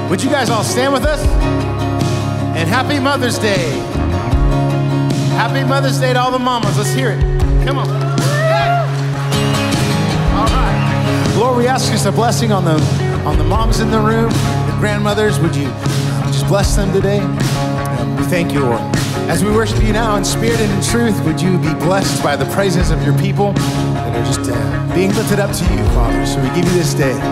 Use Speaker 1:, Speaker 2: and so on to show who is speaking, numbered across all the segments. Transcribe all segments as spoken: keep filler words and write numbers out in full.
Speaker 1: Would you guys all stand with us? And happy Mother's Day. Happy Mother's Day to all the mamas. Let's hear it. Come on. Yeah. All right. Lord, we ask just a blessing on the on the moms in the room, the grandmothers. Would you um, just bless them today? Um, we thank you, Lord. As we worship you now in spirit and in truth, would you be blessed by the praises of your people that are just uh, being lifted up to you, Father. So we give you this day.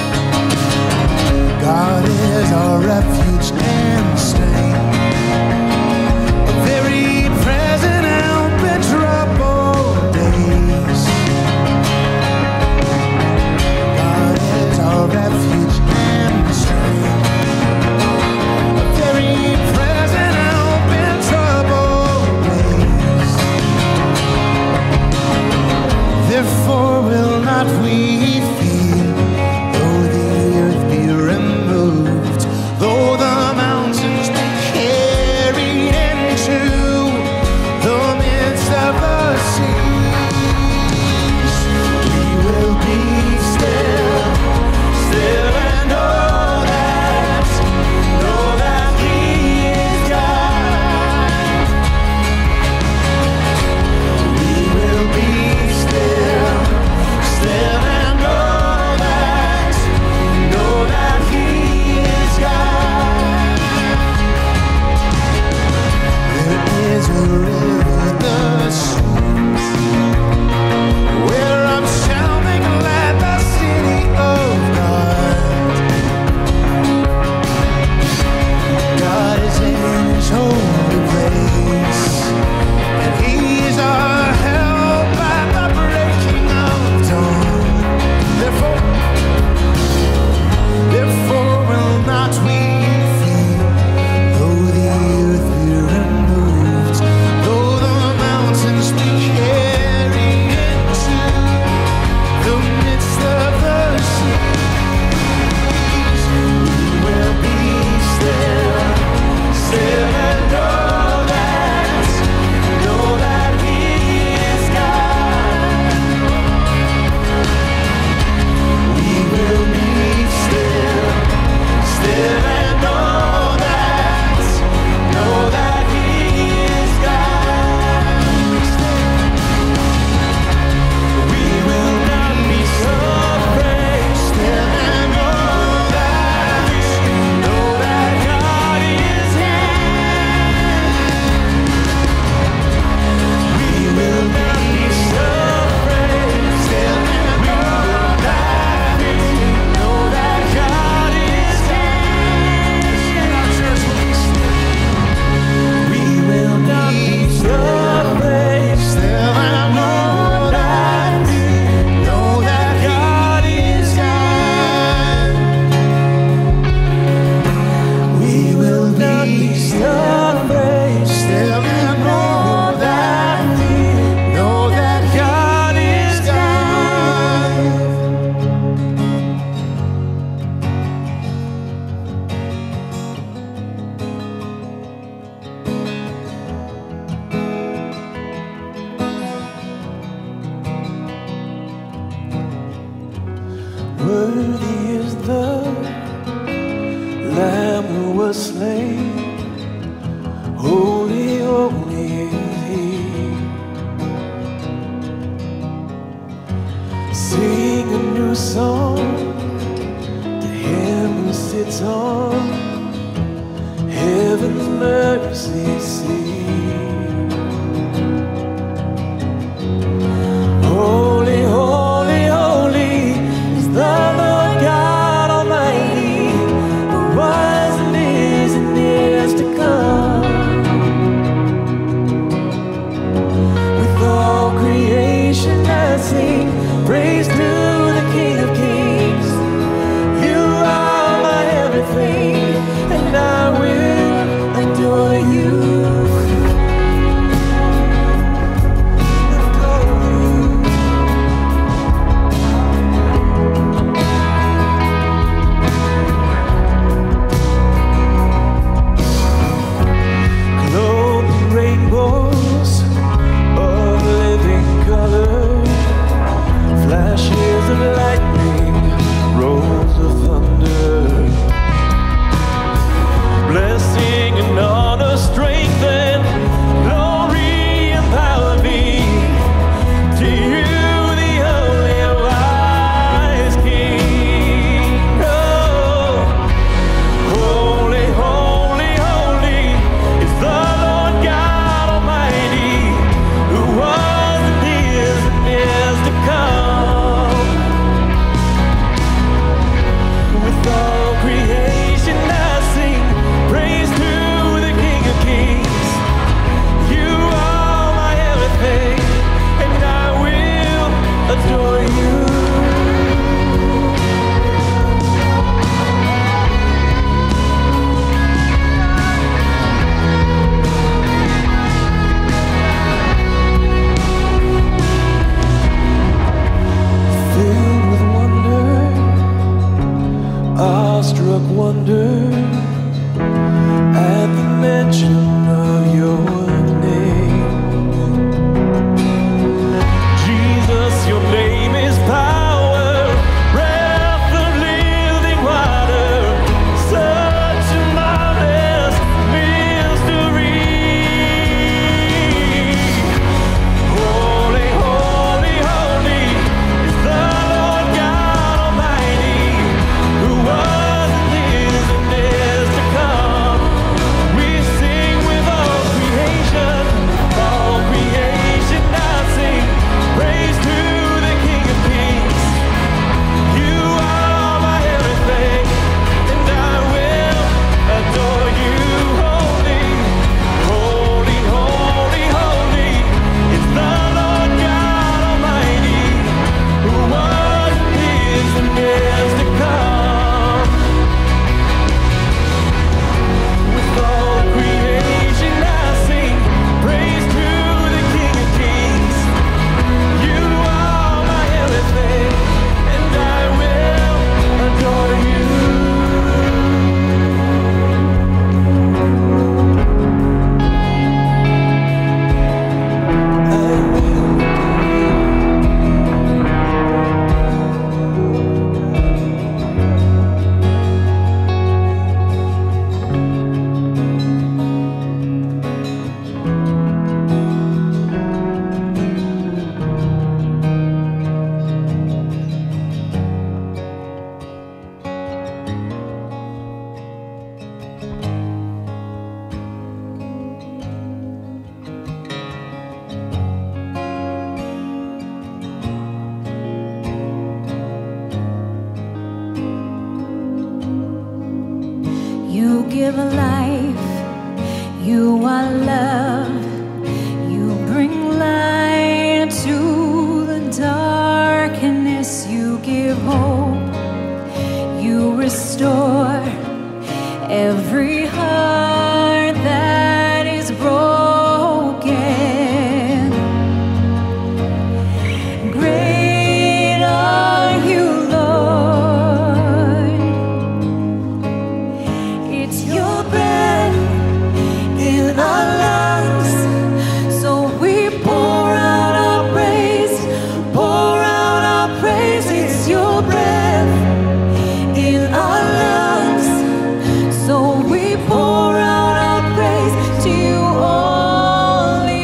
Speaker 1: God is our refuge and strength, a very present help in troubled days. God is our refuge and strength, a very present help in troubled days. Therefore will not we fear, though the earth be removed, though the mountains be carried into the midst of the seas. We will be still, still and know that, know that He is God. We will be still, still and know that, know that He is God. There is a river that streams, where I'm shouting glad the city of God. God is in His holy place, and He is our help at the breaking of dawn. Therefore, therefore will not we fear, though the earth be removed, though the mountains be carried into the midst of the seas. We will be still, still and know that, know that He is God. We will be still, still and know that, know that He is God. We will not be so afraid, still and know that, know that God is here. We will not be so afraid, still and know that, know that God is here. In our church, we will not be so afraid, still and know that, know that God is God. We will not be so afraid, still and know that, know that God is God. Worthy is the Lamb who was slain, holy, holy is He. Sing a new song to Him who sits on heaven's mercy seat. Holy, holy, holy is the Lord God Almighty, who was and is and is to come. With all creation I sing praise to the King of Kings. You are my everything, and I will adore you.
Speaker 2: awestruck wonder at the mention of your name. Jesus, your name is power, breath of living water, such a marvelous mystery. Holy, holy, holy is the Lord God Almighty, who was and is and is to come. We sing with all creation, all creation now sing praise to the King of Kings. You are my everything, and I will adore you. Holy, holy, holy, holy is the Lord God Almighty, who was and is and is to come. With all creation I sing praise to the King of Kings. You are my everything, and I will adore you. I will.
Speaker 3: You give life, you are love, you bring light to the darkness, you give hope, you restore every heart that is broken. Great are you, Lord. It's your breath in our lungs, so we pour out our praise, pour out our praise. It's your breath in our lungs, so we pour out our praise to you only.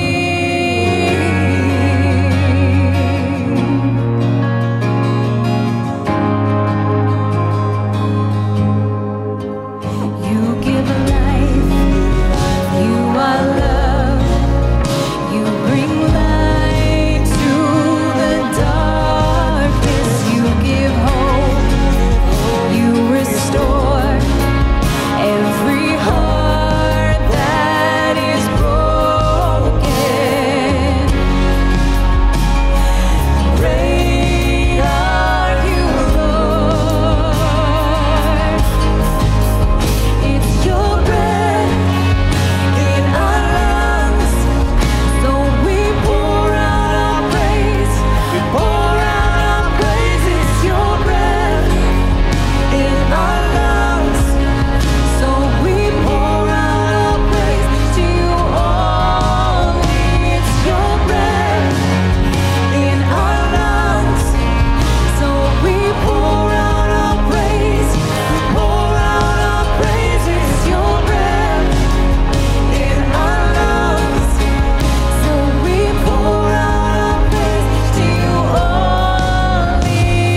Speaker 3: You give life, you are love, you bring light to the darkness, you give hope, you restore every heart that is broken. Great are you, Lord. It's your breath in our lungs, so we pour out our praise, we pour out our praise. It's your breath in our lungs, so we pour out our praise to you only. It's your breath in our lungs, so we pour out our praise, we pour out our praise. It's your breath in our lungs, so we pour out our praise to you only.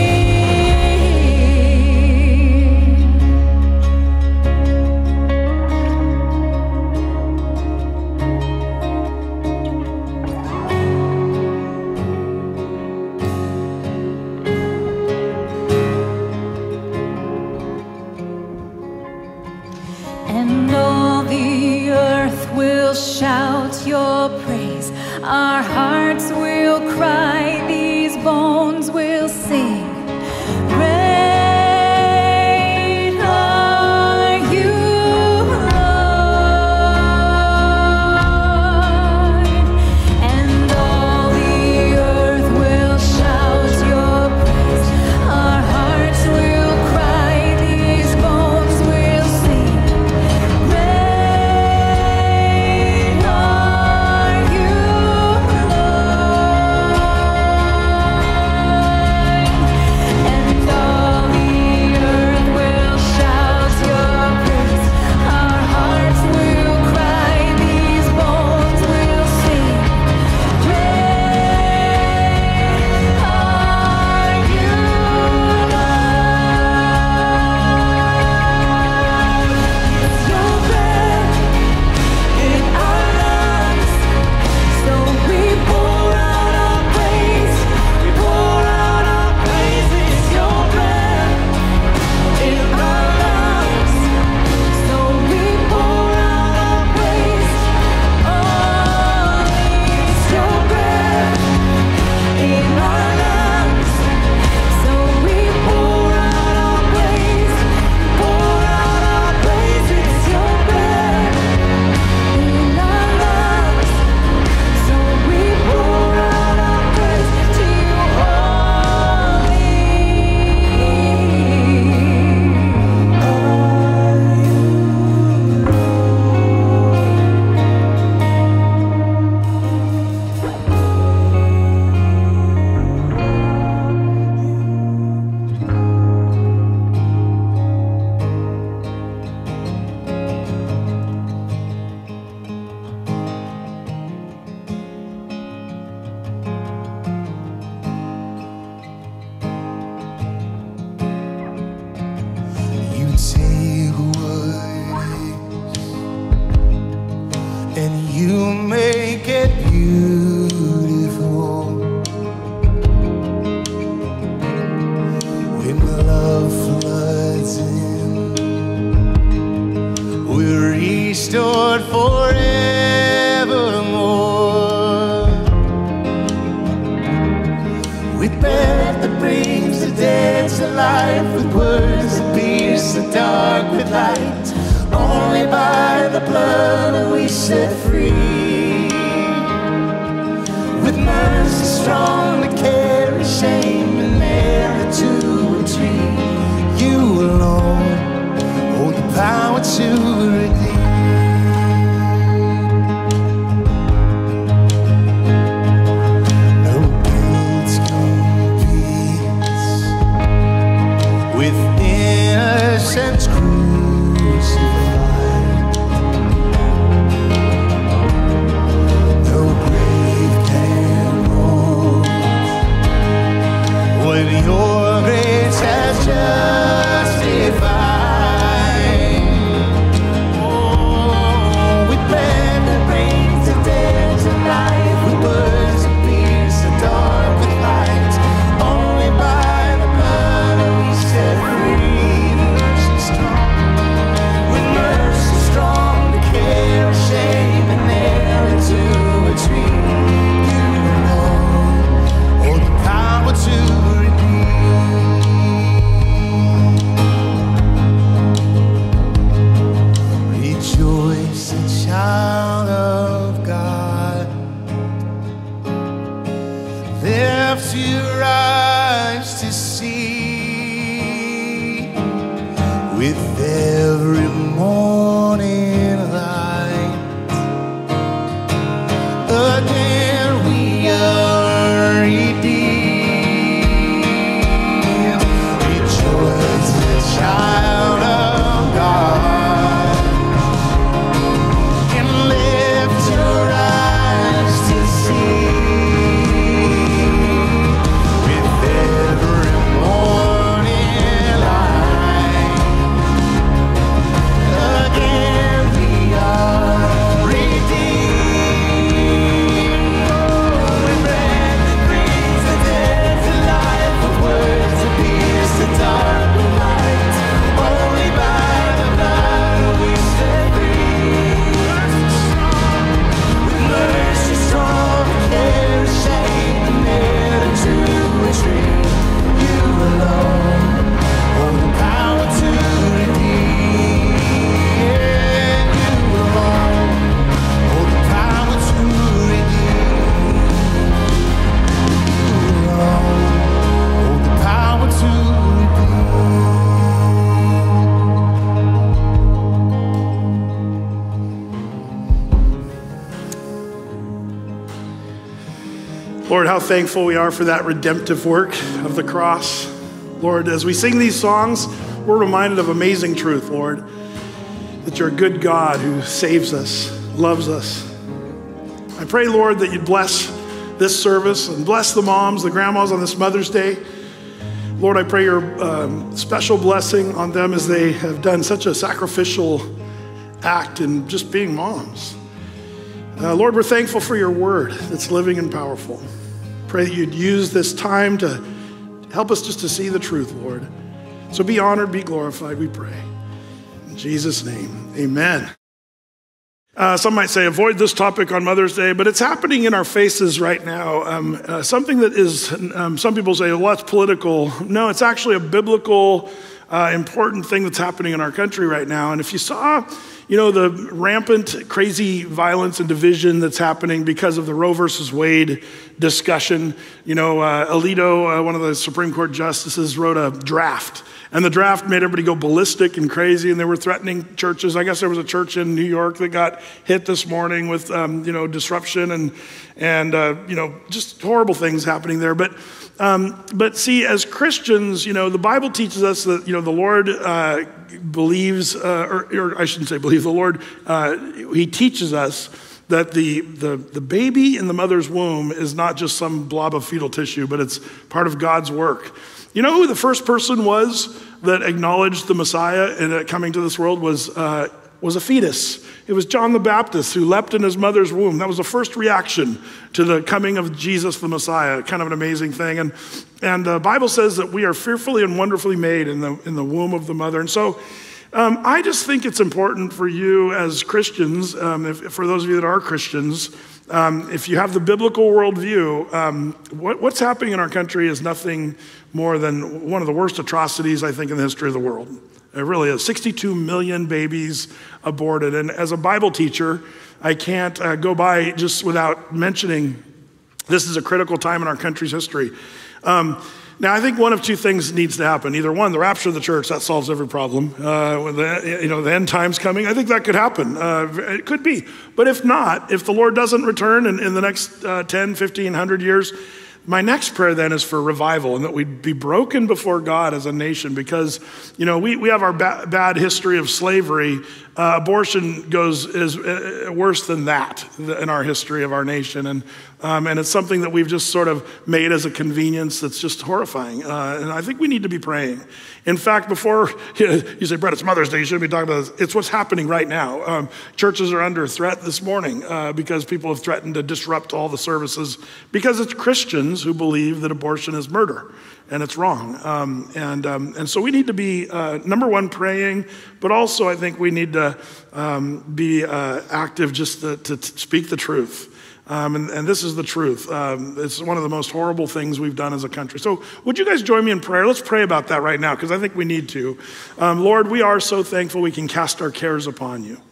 Speaker 3: And all the earth will shout your praise. Our hearts will cry, these bones will sing. Great are you, Lord. And all the earth will shout your praise. Our hearts will cry, these bones
Speaker 1: restored forevermore. With breath that brings the dead to life, with words that pierce the dark with light. Only by the blood are we set free. With mercy strong to carry shame and never to retreat. You alone hold the power to redeem. No guilt competes with innocence crucified. No grave can hold what your grace has justified.
Speaker 4: Lord, how thankful we are for that redemptive work of the cross. Lord, as we sing these songs, we're reminded of amazing truth, Lord, that you're a good God who saves us, loves us. I pray, Lord, that you'd bless this service and bless the moms, the grandmas on this Mother's Day. Lord, I pray your um, special blessing on them as they have done such a sacrificial act in just being moms. Uh, Lord, we're thankful for your word that's living and powerful. Pray that you'd use this time to help us just to see the truth, Lord. So be honored, be glorified, we pray. In Jesus' name, amen. Uh, some might say avoid this topic on Mother's Day, but it's happening in our faces right now. Um, uh, something that is, um, some people say, well, that's political. No, it's actually a biblical, uh, important thing that's happening in our country right now. And if you saw, you know, the rampant, crazy violence and division that's happening because of the Roe versus Wade discussion, you know, uh, Alito, uh, one of the Supreme Court justices, wrote a draft. And the draft made everybody go ballistic and crazy, and they were threatening churches. I guess there was a church in New York that got hit this morning with, um, you know, disruption and, and uh, you know, just horrible things happening there. But, um, but see, as Christians, you know, the Bible teaches us that, you know, the Lord uh, believes, uh, or, or I shouldn't say believe, the Lord, uh, he teaches us that the, the, the baby in the mother's womb is not just some blob of fetal tissue, but it's part of God's work. You know who the first person was that acknowledged the Messiah and coming to this world was, uh, was a fetus. It was John the Baptist who leapt in his mother's womb. That was the first reaction to the coming of Jesus the Messiah. Kind of an amazing thing. And, and the Bible says that we are fearfully and wonderfully made in the, in the womb of the mother. And so Um, I just think it's important for you as Christians, um, if, for those of you that are Christians, um, if you have the biblical worldview, um, what, what's happening in our country is nothing more than one of the worst atrocities, I think, in the history of the world. It really is. sixty-two million babies aborted. And as a Bible teacher, I can't uh, go by just without mentioning this is a critical time in our country's history. Um, Now, I think one of two things needs to happen. Either one, the rapture of the church, that solves every problem. Uh, when the, you know, the end time's coming, I think that could happen. Uh, it could be. But if not, if the Lord doesn't return in, in the next uh, ten, fifteen, one hundred years, my next prayer then is for revival and that we'd be broken before God as a nation because, you know, we, we have our ba- bad history of slavery. Uh, abortion goes is uh, worse than that in our history of our nation. And um, and it's something that we've just sort of made as a convenience that's just horrifying. Uh, and I think we need to be praying. In fact, before you say, Brett, it's Mother's Day, you shouldn't be talking about this. It's what's happening right now. Um, churches are under threat this morning uh, because people have threatened to disrupt all the services because it's Christians who believe that abortion is murder. And it's wrong. Um, and um, and so we need to be, uh, number one, praying, but also I think we need to um, be uh, active just to, to, to speak the truth. Um, and, and this is the truth. Um, it's one of the most horrible things we've done as a country. So would you guys join me in prayer? Let's pray about that right now, because I think we need to. Um, Lord, we are so thankful we can cast our cares upon you.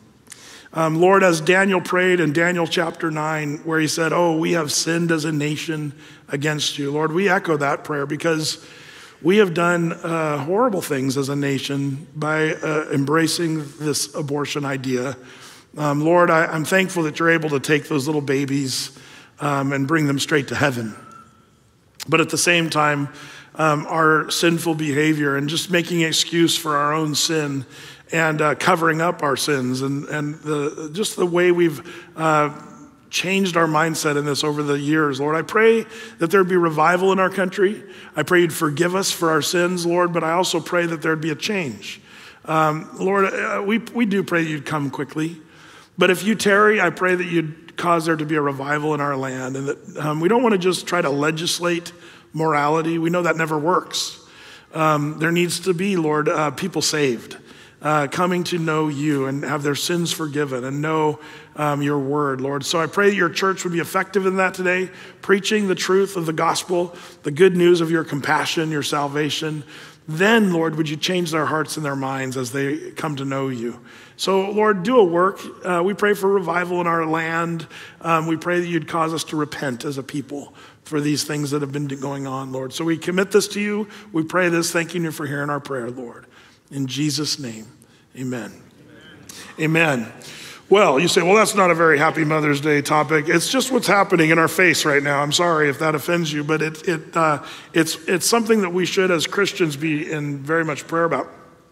Speaker 4: Um, Lord, as Daniel prayed in Daniel chapter nine, where he said, oh, we have sinned as a nation against you. Lord, we echo that prayer because we have done uh, horrible things as a nation by uh, embracing this abortion idea. Um, Lord, I, I'm thankful that you're able to take those little babies um, and bring them straight to heaven. But at the same time, um, our sinful behavior and just making an excuse for our own sin and uh, covering up our sins and, and the, just the way we've uh, changed our mindset in this over the years. Lord, I pray that there'd be revival in our country. I pray you'd forgive us for our sins, Lord, but I also pray that there'd be a change. Um, Lord, uh, we, we do pray that you'd come quickly. But if you tarry, I pray that you'd cause there to be a revival in our land and that um, we don't want to just try to legislate morality. We know that never works. Um, there needs to be, Lord, uh, people saved. Uh, coming to know you and have their sins forgiven and know um, your word, Lord. So I pray that your church would be effective in that today, preaching the truth of the gospel, the good news of your compassion, your salvation. Then, Lord, would you change their hearts and their minds as they come to know you. So, Lord, do a work. Uh, we pray for revival in our land. Um, we pray that you'd cause us to repent as a people for these things that have been going on, Lord. So we commit this to you. We pray this, thanking you for hearing our prayer, Lord. In Jesus' name, amen. Amen. Amen. Well, you say, well, that's not a very happy Mother's Day topic. It's just what's happening in our face right now. I'm sorry if that offends you, but it, it, uh, it's, it's something that we should, as Christians, be in very much prayer about.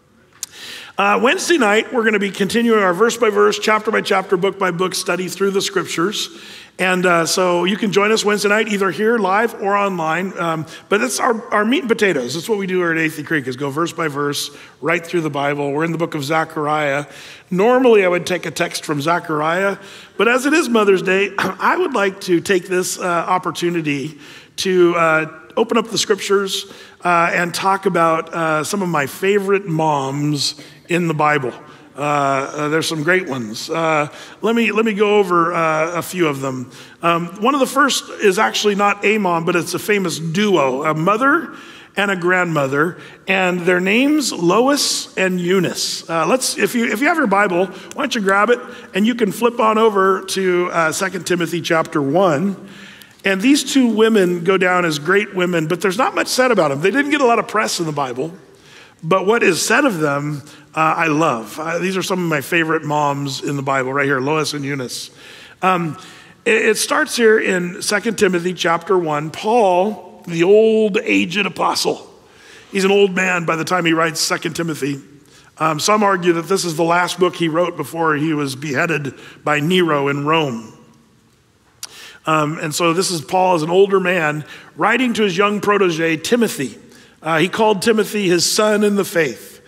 Speaker 4: Uh, Wednesday night, we're going to be continuing our verse by verse, chapter by chapter, book by book study through the scriptures. And uh, so you can join us Wednesday night, either here live or online. Um, but it's our, our meat and potatoes. That's what we do here at Athey Creek, is go verse by verse, right through the Bible. We're in the book of Zechariah. Normally, I would take a text from Zechariah. But as it is Mother's Day, I would like to take this uh, opportunity to uh, open up the scriptures uh, and talk about uh, some of my favorite moms in the Bible. Uh, uh, there's some great ones. Uh, let me let me go over uh, a few of them. Um, one of the first is actually not a mom, but it's a famous duo, a mother and a grandmother, and their names Lois and Eunice. Uh, let's if you if you have your Bible, why don't you grab it and you can flip on over to uh, Second Timothy chapter one. And these two women go down as great women, but there's not much said about them. They didn't get a lot of press in the Bible, but what is said of them, uh, I love. Uh, these are some of my favorite moms in the Bible right here, Lois and Eunice. Um, it, it starts here in Second Timothy chapter one. Paul, the old aged apostle, he's an old man by the time he writes Second Timothy. Um, some argue that this is the last book he wrote before he was beheaded by Nero in Rome. Um, and so this is Paul as an older man writing to his young protege, Timothy. Uh, he called Timothy his son in the faith.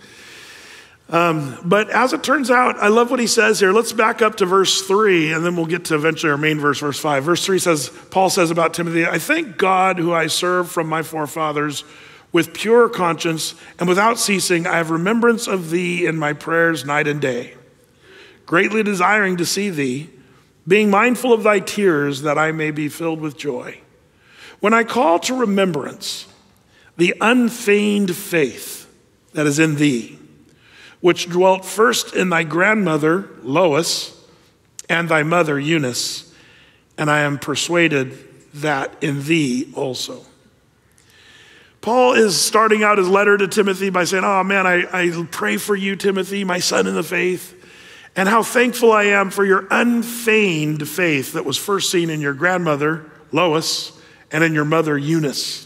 Speaker 4: Um, but as it turns out, I love what he says here. Let's back up to verse three, and then we'll get to eventually our main verse, verse five. Verse three says, Paul says about Timothy, I thank God who I serve from my forefathers with pure conscience and without ceasing, I have remembrance of thee in my prayers night and day, greatly desiring to see thee, being mindful of thy tears, that I may be filled with joy. When I call to remembrance the unfeigned faith that is in thee, which dwelt first in thy grandmother, Lois, and thy mother, Eunice, and I am persuaded that in thee also. Paul is starting out his letter to Timothy by saying, oh man, I, I pray for you, Timothy, my son in the faith, and how thankful I am for your unfeigned faith that was first seen in your grandmother, Lois, and in your mother, Eunice.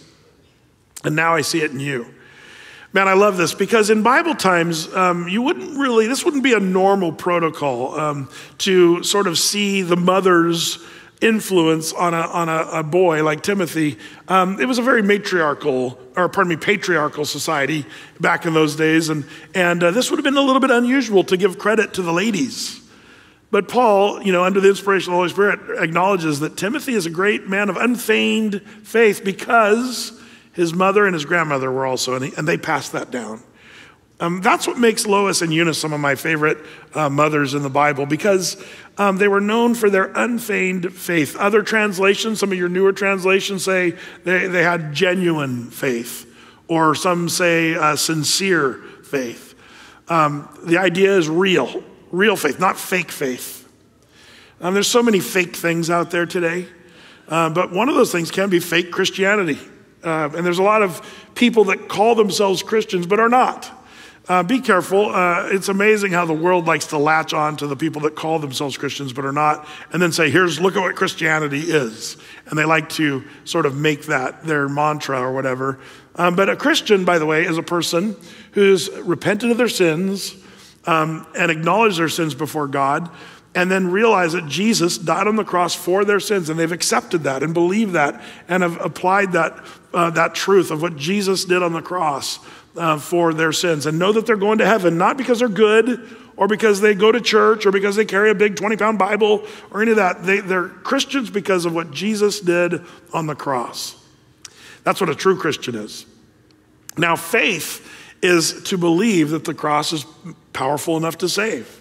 Speaker 4: And now I see it in you. Man, I love this because in Bible times, um, you wouldn't really, this wouldn't be a normal protocol um, to sort of see the mother's influence on a on a, a boy like Timothy. Um, it was a very matriarchal, or pardon me, patriarchal society back in those days, and and uh, this would have been a little bit unusual to give credit to the ladies. But Paul, you know, under the inspiration of the Holy Spirit, acknowledges that Timothy is a great man of unfeigned faith because his mother and his grandmother were also, and, he, and they passed that down. Um, that's what makes Lois and Eunice some of my favorite uh, mothers in the Bible, because um, they were known for their unfeigned faith. Other translations, some of your newer translations say they, they had genuine faith, or some say uh, sincere faith. Um, the idea is real, real faith, not fake faith. Um, there's so many fake things out there today, uh, but one of those things can be fake Christianity. Uh, and there's a lot of people that call themselves Christians but are not. Uh, be careful. Uh, it's amazing how the world likes to latch on to the people that call themselves Christians but are not, and then say, here's, look at what Christianity is. And they like to sort of make that their mantra or whatever. Um, but a Christian, by the way, is a person who's repented of their sins um, and acknowledged their sins before God, and then realize that Jesus died on the cross for their sins, and they've accepted that and believed that and have applied that uh, that truth of what Jesus did on the cross uh, for their sins, and know that they're going to heaven, not because they're good or because they go to church or because they carry a big twenty pound Bible or any of that. They, they're Christians because of what Jesus did on the cross. That's what a true Christian is. Now, faith is to believe that the cross is powerful enough to save.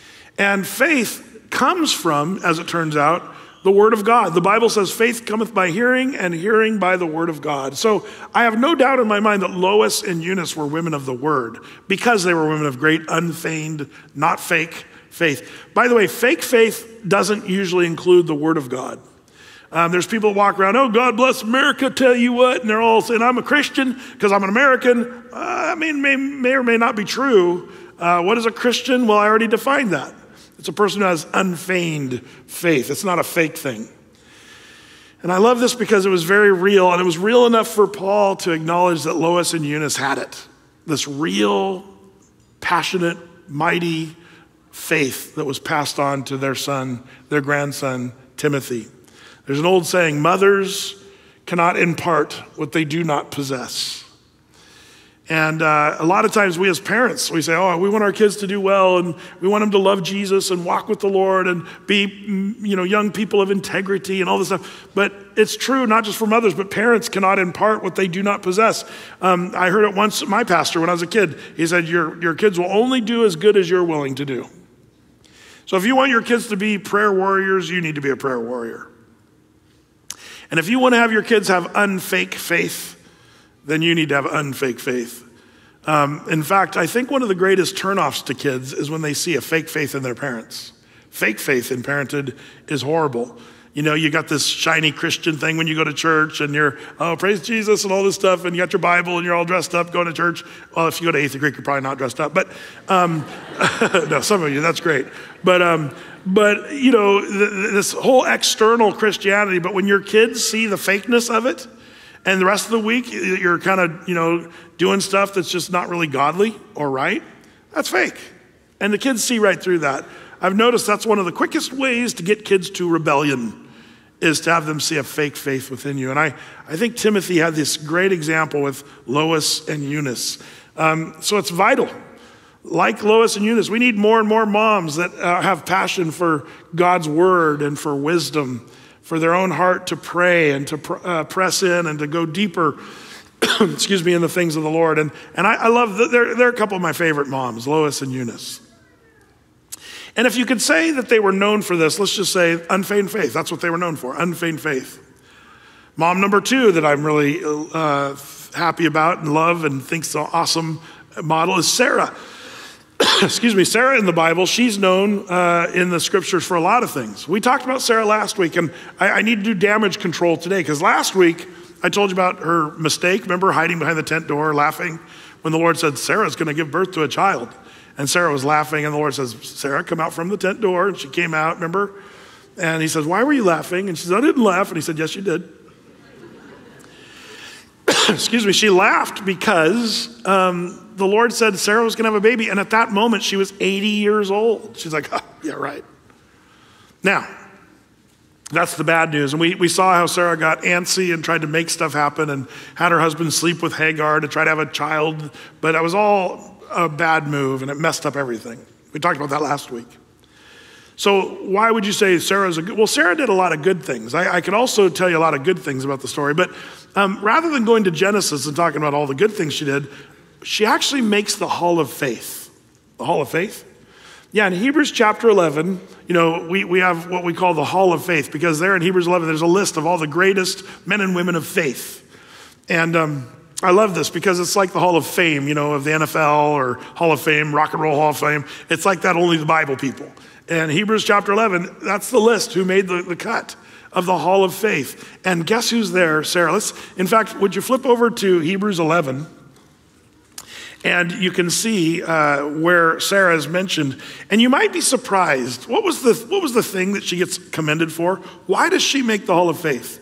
Speaker 4: And faith comes from, as it turns out, the word of God. The Bible says faith cometh by hearing, and hearing by the word of God. So I have no doubt in my mind that Lois and Eunice were women of the word because they were women of great unfeigned, not fake faith. By the way, fake faith doesn't usually include the word of God. Um, there's people that walk around, oh, God bless America, tell you what, and they're all saying, I'm a Christian because I'm an American. Uh, I mean, may, may or may not be true. Uh, what is a Christian? Well, I already defined that. It's a person who has unfeigned faith. It's not a fake thing. And I love this because it was very real, and it was real enough for Paul to acknowledge that Lois and Eunice had it. This real, passionate, mighty faith that was passed on to their son, their grandson, Timothy. There's an old saying, mothers cannot impart what they do not possess. And uh, a lot of times we as parents, we say, oh, we want our kids to do well, and we want them to love Jesus and walk with the Lord and be, you know, young people of integrity and all this stuff. But it's true, not just for mothers, but parents cannot impart what they do not possess. Um, I heard it once, my pastor, when I was a kid, he said, your, your kids will only do as good as you're willing to do. So if you want your kids to be prayer warriors, you need to be a prayer warrior. And if you want to have your kids have unfake faith, then you need to have unfake faith. Um, in fact, I think one of the greatest turnoffs to kids is when they see a fake faith in their parents. Fake faith in parenthood is horrible. You know, you got this shiny Christian thing when you go to church and you're, oh, praise Jesus and all this stuff, and you got your Bible and you're all dressed up going to church. Well, if you go to Athey Creek, you're probably not dressed up, but um, no, some of you, that's great. But, um, but you know, th- this whole external Christianity, but when your kids see the fakeness of it, and the rest of the week, you're kind of, you know, doing stuff that's just not really godly or right, that's fake. And the kids see right through that. I've noticed that's one of the quickest ways to get kids to rebellion is to have them see a fake faith within you. And I, I think Timothy had this great example with Lois and Eunice. Um, so it's vital. Like Lois and Eunice, we need more and more moms that uh, have passion for God's word and for wisdom, for their own heart to pray and to pr- uh, press in and to go deeper excuse me, in the things of the Lord. And, and I, I love, that they're, they're a couple of my favorite moms, Lois and Eunice. And if you could say that they were known for this, let's just say unfeigned faith. That's what they were known for, unfeigned faith. Mom number two that I'm really uh, happy about and love and think's an awesome model is Sarah. Excuse me, Sarah in the Bible, she's known uh, in the scriptures for a lot of things. We talked about Sarah last week, and I, I need to do damage control today, because last week I told you about her mistake. Remember hiding behind the tent door, laughing, when the Lord said, Sarah's gonna give birth to a child. And Sarah was laughing, and the Lord says, Sarah, come out from the tent door. And she came out, remember? And he says, why were you laughing? And she said, I didn't laugh. And he said, yes, you did. Excuse me, she laughed because um, the Lord said Sarah was gonna have a baby, and at that moment she was eighty years old. She's like, oh, yeah, right. Now, that's the bad news. And we, we saw how Sarah got antsy and tried to make stuff happen and had her husband sleep with Hagar to try to have a child, but it was all a bad move and it messed up everything. We talked about that last week. So why would you say Sarah's a good, well, Sarah did a lot of good things. I, I could also tell you a lot of good things about the story, but um, rather than going to Genesis and talking about all the good things she did, she actually makes the Hall of Faith. The Hall of Faith? Yeah, in Hebrews chapter eleven, you know, we, we have what we call the Hall of Faith, because there in Hebrews eleven, there's a list of all the greatest men and women of faith. And um, I love this because it's like the Hall of Fame, you know, of the N F L or Hall of Fame, Rock and Roll Hall of Fame. It's like that, only the Bible people. And Hebrews chapter eleven, that's the list who made the, the cut of the Hall of Faith. And guess who's there, Sarah? Let's, in fact, would you flip over to Hebrews eleven? And you can see uh, where Sarah is mentioned. And you might be surprised. What was the, what was the thing that she gets commended for? Why does she make the Hall of Faith?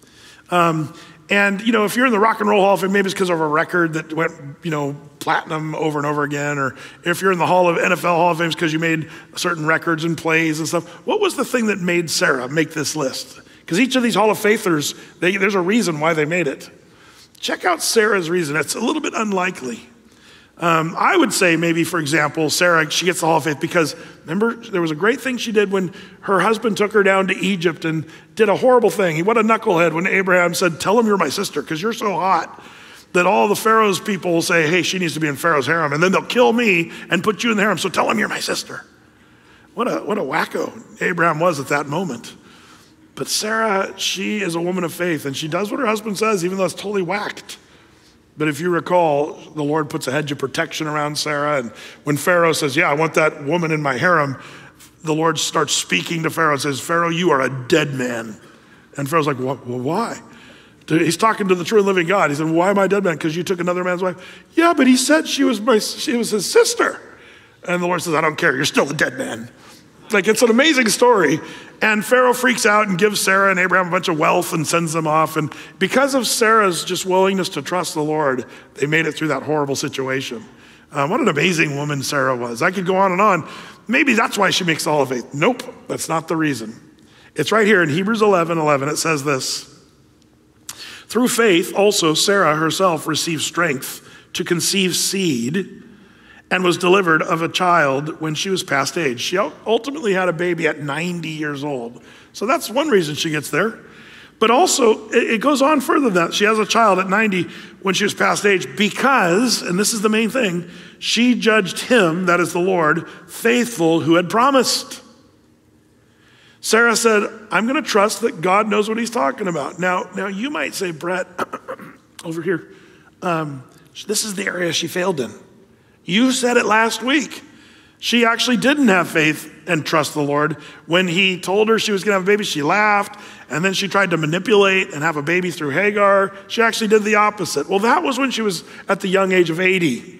Speaker 4: Um, and, you know, if you're in the Rock and Roll Hall of Fame, maybe it's because of a record that went, you know, platinum over and over again. Or if you're in the Hall of N F L Hall of Fame, it's because you made certain records and plays and stuff. What was the thing that made Sarah make this list? Because each of these Hall of Faithers, they, there's a reason why they made it. Check out Sarah's reason. It's a little bit unlikely. Um, I would say maybe, for example, Sarah, she gets the Hall of Faith because, remember, there was a great thing she did when her husband took her down to Egypt and did a horrible thing. What a knucklehead when Abraham said, tell him you're my sister because you're so hot that all the Pharaoh's people will say, hey, she needs to be in Pharaoh's harem, and then they'll kill me and put you in the harem, so tell him you're my sister. What a, what a wacko Abraham was at that moment. But Sarah, she is a woman of faith, and she does what her husband says, even though it's totally whacked. But if you recall, the Lord puts a hedge of protection around Sarah. And when Pharaoh says, yeah, I want that woman in my harem, the Lord starts speaking to Pharaoh and says, Pharaoh, you are a dead man. And Pharaoh's like, well, why? He's talking to the true and living God. He said, why am I a dead man? Because you took another man's wife. Yeah, but he said she was my, she was his sister. And the Lord says, I don't care. You're still a dead man. Like, it's an amazing story. And Pharaoh freaks out and gives Sarah and Abraham a bunch of wealth and sends them off. And because of Sarah's just willingness to trust the Lord, they made it through that horrible situation. Um, what an amazing woman Sarah was. I could go on and on. Maybe that's why she makes the Hall of Faith. Nope, that's not the reason. It's right here in Hebrews eleven eleven. It says this. Through faith, also Sarah herself received strength to conceive seed and was delivered of a child when she was past age. She ultimately had a baby at ninety years old. So that's one reason she gets there. But also, it goes on further than that. She has a child at ninety when she was past age because, and this is the main thing, she judged him, that is the Lord, faithful who had promised. Sarah said, I'm gonna trust that God knows what he's talking about. Now, now you might say, Brett, over here, um, this is the area she failed in. You said it last week. She actually didn't have faith and trust the Lord. When he told her she was gonna have a baby, she laughed, and then she tried to manipulate and have a baby through Hagar. She actually did the opposite. Well, that was when she was at the young age of eighty.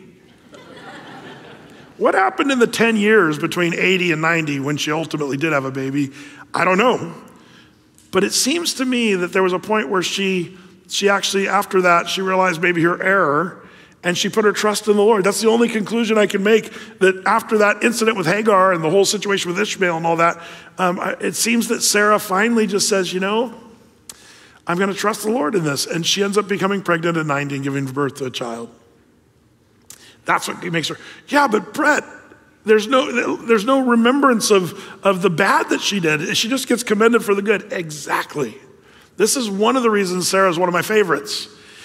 Speaker 4: What happened in the ten years between eighty and ninety when she ultimately did have a baby? I don't know. But it seems to me that there was a point where she, she actually, after that, she realized maybe her error, and she put her trust in the Lord. That's the only conclusion I can make, that after that incident with Hagar and the whole situation with Ishmael and all that, um, it seems that Sarah finally just says, you know, I'm gonna trust the Lord in this. And she ends up becoming pregnant at ninety and giving birth to a child. That's what makes her, yeah, but Brett, there's no, there's no remembrance of, of the bad that she did. She just gets commended for the good. Exactly. This is one of the reasons Sarah is one of my favorites.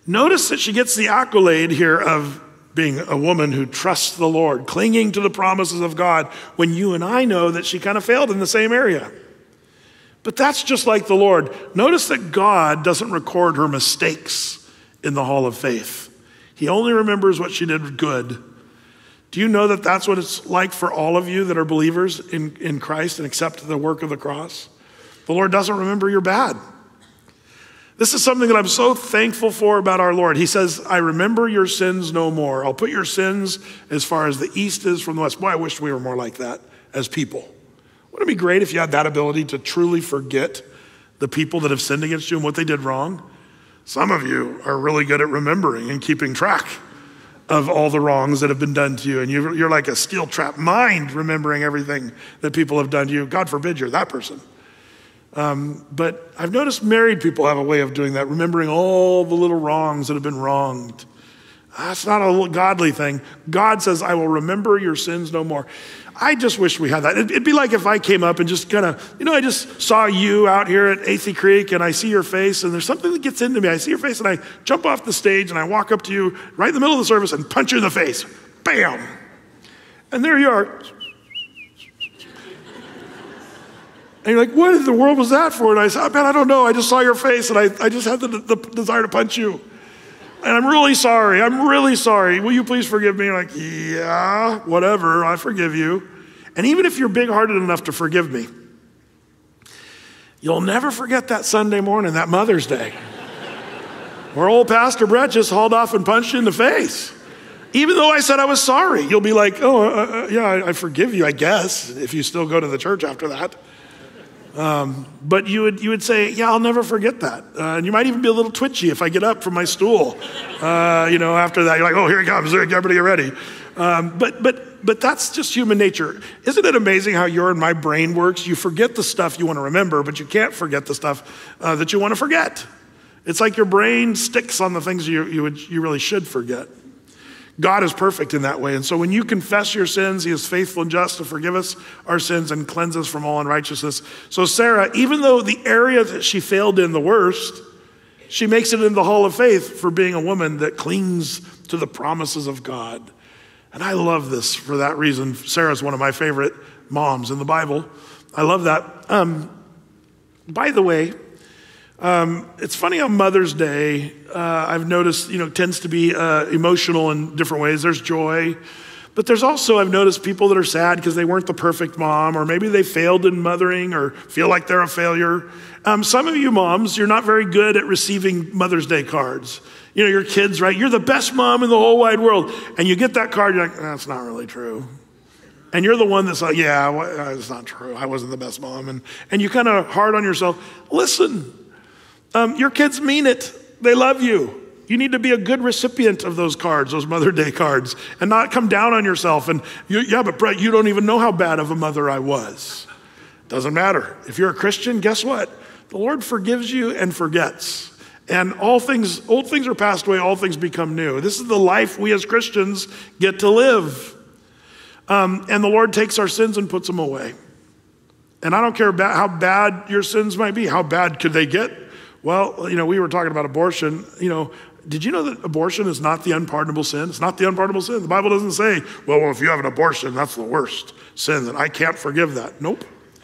Speaker 4: Notice that she gets the accolade here of being a woman who trusts the Lord, clinging to the promises of God, when you and I know that she kind of failed in the same area. But that's just like the Lord. Notice that God doesn't record her mistakes in the hall of faith. He only remembers what she did good. Do you know that that's what it's like for all of you that are believers in, in Christ and accept the work of the cross? The Lord doesn't remember your bad. This is something that I'm so thankful for about our Lord. He says, I remember your sins no more. I'll put your sins as far as the east is from the west. Boy, I wish we were more like that as people. Wouldn't it be great if you had that ability to truly forget the people that have sinned against you and what they did wrong? Some of you are really good at remembering and keeping track of all the wrongs that have been done to you. And you're, you're like a steel-trap mind remembering everything that people have done to you. God forbid you're that person. Um, but I've noticed married people have a way of doing that, remembering all the little wrongs that have been wronged. That's not a godly thing. God says, I will remember your sins no more. I just wish we had that. It'd, it'd be like if I came up and just kind of, you know, I just saw you out here at Athey Creek and I see your face and there's something that gets into me. I see your face and I jump off the stage and I walk up to you right in the middle of the service and punch you in the face. Bam! And there you are. And you're like, what in the world was that for? And I said, man, I don't know. I just saw your face and I, I just had the, the desire to punch you. And I'm really sorry. I'm really sorry. Will you please forgive me? You're like, yeah, whatever. I forgive you. And even if you're big-hearted enough to forgive me, you'll never forget that Sunday morning, that Mother's Day, where old Pastor Brett just hauled off and punched you in the face. Even though I said I was sorry, you'll be like, oh, uh, uh, yeah, I, I forgive you, I guess, if you still go to the church after that. Um, but you would you would say, yeah, I'll never forget that. Uh, and you might even be a little twitchy if I get up from my stool. Uh, you know, after that, you're like, oh, here he comes. Everybody get ready. Um, but but but that's just human nature. Isn't it amazing how your and my brain works? You forget the stuff you want to remember, but you can't forget the stuff uh, that you want to forget. It's like your brain sticks on the things you you, would, you really should forget. God is perfect in that way. And so when you confess your sins, he is faithful and just to forgive us our sins and cleanse us from all unrighteousness. So Sarah, even though the area that she failed in the worst, she makes it in the hall of faith for being a woman that clings to the promises of God. And I love this for that reason. Sarah's one of my favorite moms in the Bible. I love that. Um, by the way, Um, it's funny how Mother's Day, uh, I've noticed, you know, tends to be uh, emotional in different ways. There's joy, but there's also, I've noticed people that are sad because they weren't the perfect mom, or maybe they failed in mothering or feel like they're a failure. Um, some of you moms, you're not very good at receiving Mother's Day cards. You know, your kids, right? You're the best mom in the whole wide world. And you get that card, you're like, that's not really true. And you're the one that's like, yeah, well, it's not true. I wasn't the best mom. And, and you kind of hard on yourself. Listen. Um, your kids mean it. They love you. You need to be a good recipient of those cards, those Mother Day cards, and not come down on yourself. And you, yeah, but Brett, you don't even know how bad of a mother I was. Doesn't matter. If you're a Christian, guess what? The Lord forgives you and forgets. And all things, old things are passed away, all things become new. This is the life we as Christians get to live. Um, and the Lord takes our sins and puts them away. And I don't care about how bad your sins might be. How bad could they get? Well, you know, we were talking about abortion. You know, did you know that abortion is not the unpardonable sin? It's not the unpardonable sin. The Bible doesn't say, well, well if you have an abortion, that's the worst sin, and I can't forgive that. Nope.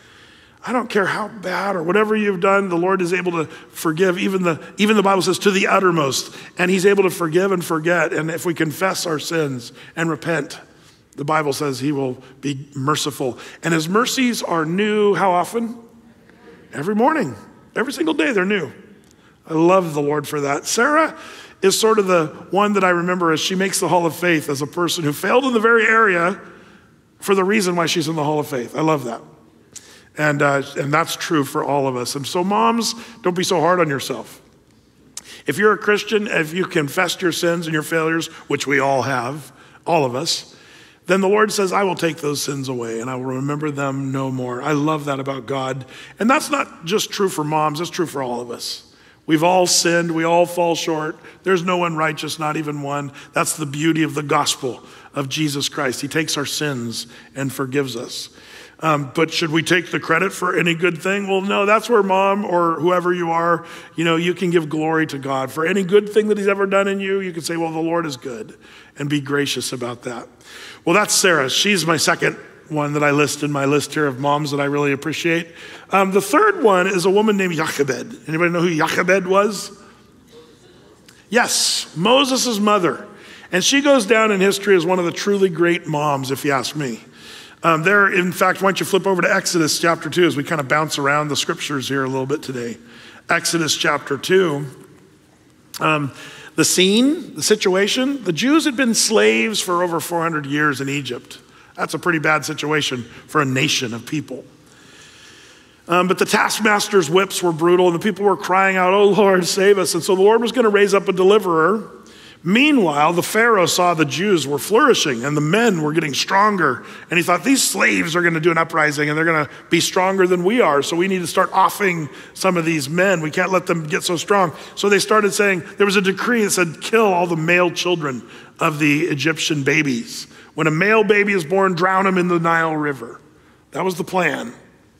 Speaker 4: I don't care how bad or whatever you've done, the Lord is able to forgive. Even the, even the Bible says to the uttermost, and he's able to forgive and forget. And if we confess our sins and repent, the Bible says he will be merciful. And his mercies are new, how often? Every morning. Every single day they're new. I love the Lord for that. Sarah is sort of the one that I remember as she makes the hall of faith as a person who failed in the very area for the reason why she's in the hall of faith. I love that. And, uh, and that's true for all of us. And so moms, don't be so hard on yourself. If you're a Christian, if you confessed your sins and your failures, which we all have, all of us, then the Lord says, I will take those sins away and I will remember them no more. I love that about God. And that's not just true for moms, that's true for all of us. We've all sinned. We all fall short. There's no one righteous, not even one. That's the beauty of the gospel of Jesus Christ. He takes our sins and forgives us. Um, but should we take the credit for any good thing? Well, no, that's where mom or whoever you are, you know, you can give glory to God. For any good thing that he's ever done in you, you can say, well, the Lord is good, and be gracious about that. Well, that's Sarah. She's my second one that I list in my list here of moms that I really appreciate. Um, the third one is a woman named Jochebed. Anybody know who Jochebed was? Yes, Moses' mother. And she goes down in history as one of the truly great moms, if you ask me. Um, there, in fact, why don't you flip over to Exodus chapter two as we kind of bounce around the scriptures here a little bit today. Exodus chapter two. Um, the scene, the situation, the Jews had been slaves for over four hundred years in Egypt. That's a pretty bad situation for a nation of people. Um, but the taskmaster's whips were brutal, and the people were crying out, oh, Lord, save us. And so the Lord was going to raise up a deliverer. Meanwhile, the Pharaoh saw the Jews were flourishing, and the men were getting stronger. And he thought, these slaves are going to do an uprising, and they're going to be stronger than we are. So we need to start offing some of these men. We can't let them get so strong. So they started saying, there was a decree that said, kill all the male children of the Egyptian babies. When a male baby is born, drown him in the Nile River. That was the plan.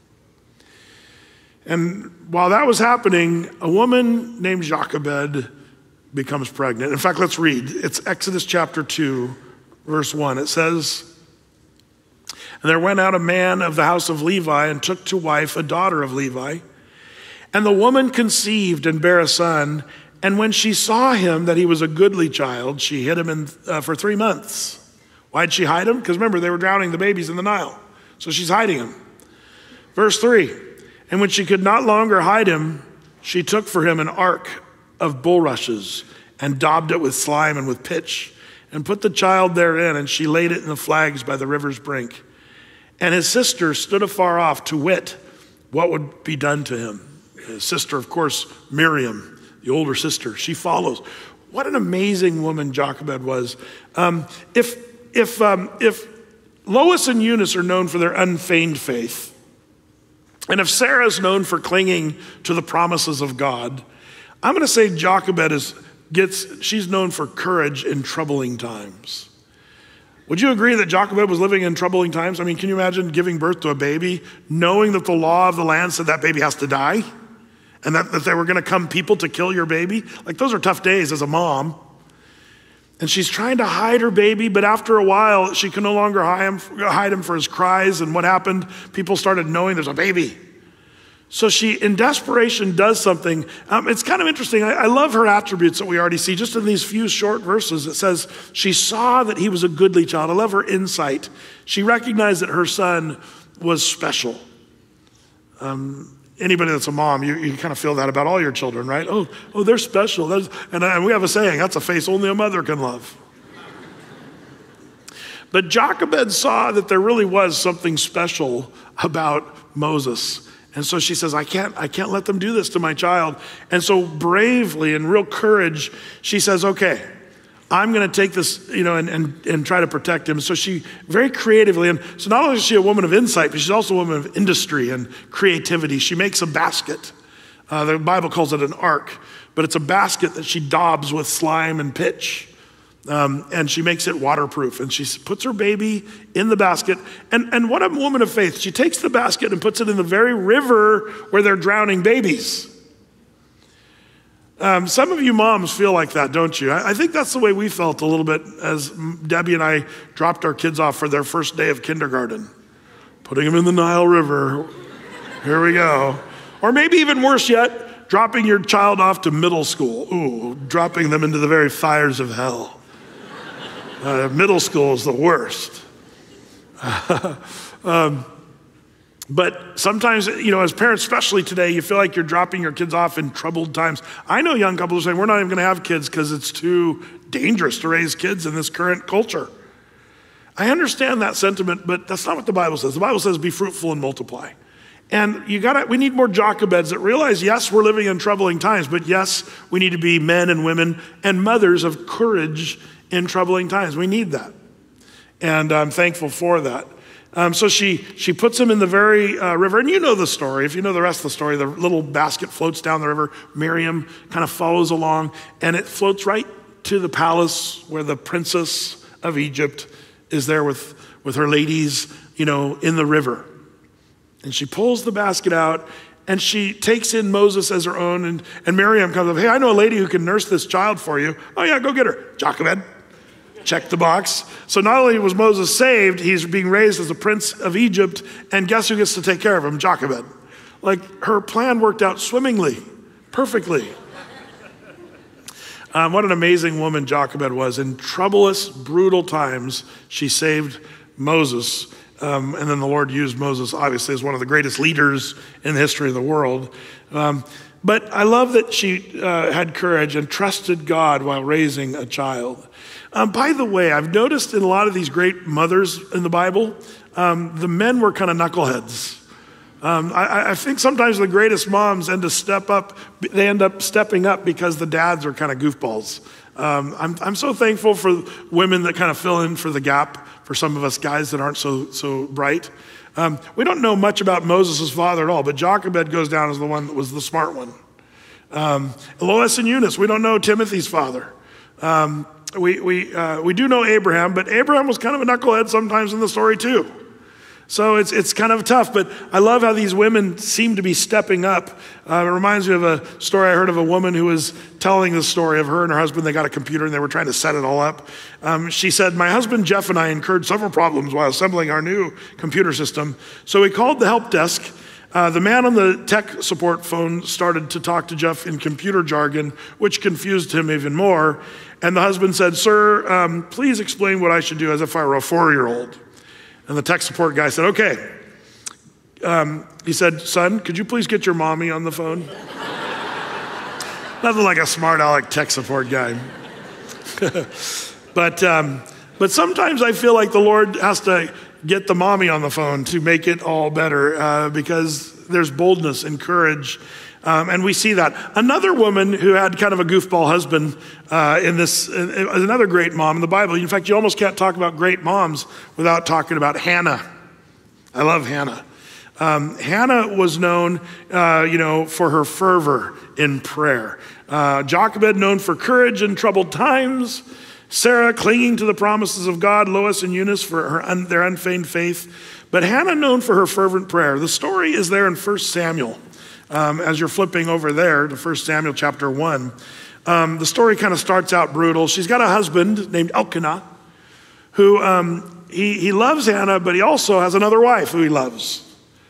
Speaker 4: And while that was happening, a woman named Jochebed becomes pregnant. In fact, let's read. It's Exodus chapter two, verse one. It says, and there went out a man of the house of Levi and took to wife a daughter of Levi. And the woman conceived and bare a son. And when she saw him, that he was a goodly child, she hid him in, uh, for three months. Why'd she hide him? Because remember, they were drowning the babies in the Nile. So she's hiding him. Verse three, and when she could not longer hide him, she took for him an ark of bulrushes and daubed it with slime and with pitch and put the child therein, and she laid it in the flags by the river's brink. And his sister stood afar off to wit what would be done to him. His sister, of course, Miriam, the older sister, she follows. What an amazing woman Jochebed was. Um, if If, um, if Lois and Eunice are known for their unfeigned faith, and if Sarah is known for clinging to the promises of God, I'm going to say Jochebed is, gets, she's known for courage in troubling times. Would you agree that Jochebed was living in troubling times? I mean, can you imagine giving birth to a baby, knowing that the law of the land said that baby has to die, and that, that there were going to come people to kill your baby? Like, those are tough days as a mom. And she's trying to hide her baby, but after a while, she can no longer hide him, hide him for his cries. And what happened? People started knowing there's a baby. So she, in desperation, does something. Um, it's kind of interesting. I, I love her attributes that we already see just in these few short verses. It says, she saw that he was a goodly child. I love her insight. She recognized that her son was special. Um, Anybody that's a mom, you, you kind of feel that about all your children, right? Oh, oh, they're special. That's, and, and we have a saying, that's a face only a mother can love. But Jochebed saw that there really was something special about Moses. And so she says, I can't, I can't let them do this to my child. And so bravely and real courage, she says, okay, I'm going to take this, you know, and, and, and try to protect him. So she very creatively, and so not only is she a woman of insight, but she's also a woman of industry and creativity. She makes a basket. Uh, the Bible calls it an ark, but it's a basket that she daubs with slime and pitch. Um, and she makes it waterproof. And she puts her baby in the basket. And, and what a woman of faith. She takes the basket and puts it in the very river where they're drowning babies. Um, some of you moms feel like that, don't you? I, I think that's the way we felt a little bit as Debbie and I dropped our kids off for their first day of kindergarten. Putting them in the Nile River. Here we go. Or maybe even worse yet, dropping your child off to middle school. Ooh, dropping them into the very fires of hell. Uh, middle school is the worst. um, But sometimes, you know, as parents, especially today, you feel like you're dropping your kids off in troubled times. I know young couples are saying, we're not even going to have kids because it's too dangerous to raise kids in this current culture. I understand that sentiment, but that's not what the Bible says. The Bible says, be fruitful and multiply. And you gotta, we need more Jochebeds that realize, yes, we're living in troubling times, but yes, we need to be men and women and mothers of courage in troubling times. We need that. And I'm thankful for that. Um, so she she puts him in the very uh, river, and you know the story. If you know the rest of the story, the little basket floats down the river. Miriam kind of follows along, and it floats right to the palace where the princess of Egypt is there with, with her ladies, you know, in the river. And she pulls the basket out, and she takes in Moses as her own, and, and Miriam comes up, hey, I know a lady who can nurse this child for you. Oh yeah, go get her. Jochebed. Check the box. So not only was Moses saved, he's being raised as a prince of Egypt, and guess who gets to take care of him? Jochebed. Like, her plan worked out swimmingly, perfectly. Um, what an amazing woman Jochebed was. In troublous, brutal times, she saved Moses. Um, and then the Lord used Moses, obviously, as one of the greatest leaders in the history of the world. Um, but I love that she uh, had courage and trusted God while raising a child. Um, by the way, I've noticed in a lot of these great mothers in the Bible, um, the men were kind of knuckleheads. Um, I, I think sometimes the greatest moms end to step up, they end up stepping up because the dads are kind of goofballs. Um, I'm, I'm so thankful for women that kind of fill in for the gap for some of us guys that aren't so, so bright. Um, we don't know much about Moses' father at all, but Jochebed goes down as the one that was the smart one. Um, Lois and Eunice, we don't know Timothy's father. Um, we, we, uh, we do know Abraham, but Abraham was kind of a knucklehead sometimes in the story too. So it's it's kind of tough, but I love how these women seem to be stepping up. Uh, it reminds me of a story I heard of a woman who was telling the story of her and her husband. They got a computer and they were trying to set it all up. Um, she said, my husband Jeff and I incurred several problems while assembling our new computer system. So we called the help desk. Uh, the man on the tech support phone started to talk to Jeff in computer jargon, which confused him even more. And the husband said, sir, um, please explain what I should do as if I were a four-year-old. And the tech support guy said, okay. Um, he said, son, could you please get your mommy on the phone? Nothing like a smart aleck tech support guy. but, um, but sometimes I feel like the Lord has to get the mommy on the phone to make it all better uh, because there's boldness and courage. Um, and we see that. Another woman who had kind of a goofball husband uh, in this, uh, another great mom in the Bible. In fact, you almost can't talk about great moms without talking about Hannah. I love Hannah. Um, Hannah was known, uh, you know, for her fervor in prayer. Uh, Jochebed known for courage in troubled times. Sarah clinging to the promises of God. Lois and Eunice for her un- their unfeigned faith. But Hannah known for her fervent prayer. The story is there in First Samuel. Um, as you're flipping over there to First Samuel chapter one, um, the story kind of starts out brutal. She's got a husband named Elkanah, who um, he, he loves Hannah, but he also has another wife who he loves.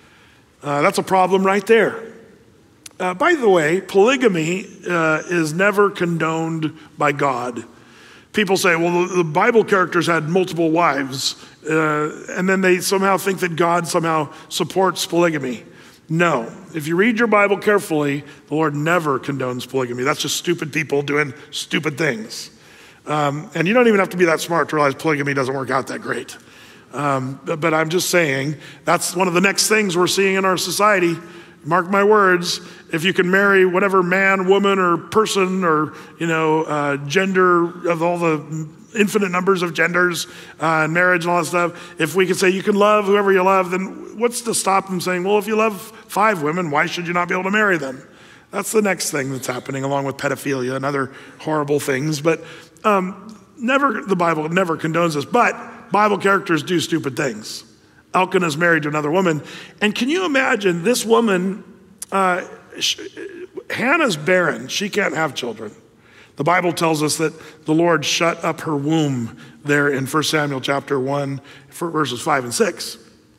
Speaker 4: Uh, that's a problem right there. Uh, by the way, polygamy uh, is never condoned by God. People say, well, the, the Bible characters had multiple wives, uh, and then they somehow think that God somehow supports polygamy. No, if you read your Bible carefully, the Lord never condones polygamy. That's just stupid people doing stupid things. Um, and you don't even have to be that smart to realize polygamy doesn't work out that great. Um, but, but I'm just saying, that's one of the next things we're seeing in our society. Mark my words, if you can marry whatever man, woman, or person, or, you know, uh, gender of all the infinite numbers of genders uh, and marriage and all that stuff, if we could say you can love whoever you love, then what's to stop them saying, well, if you love five women, why should you not be able to marry them? That's the next thing that's happening, along with pedophilia and other horrible things. But um, never, the Bible never condones this, but Bible characters do stupid things. Elkanah is married to another woman. And can you imagine this woman, uh, sh- Hannah's barren. She can't have children. The Bible tells us that the Lord shut up her womb there in First Samuel chapter one, verses five and six.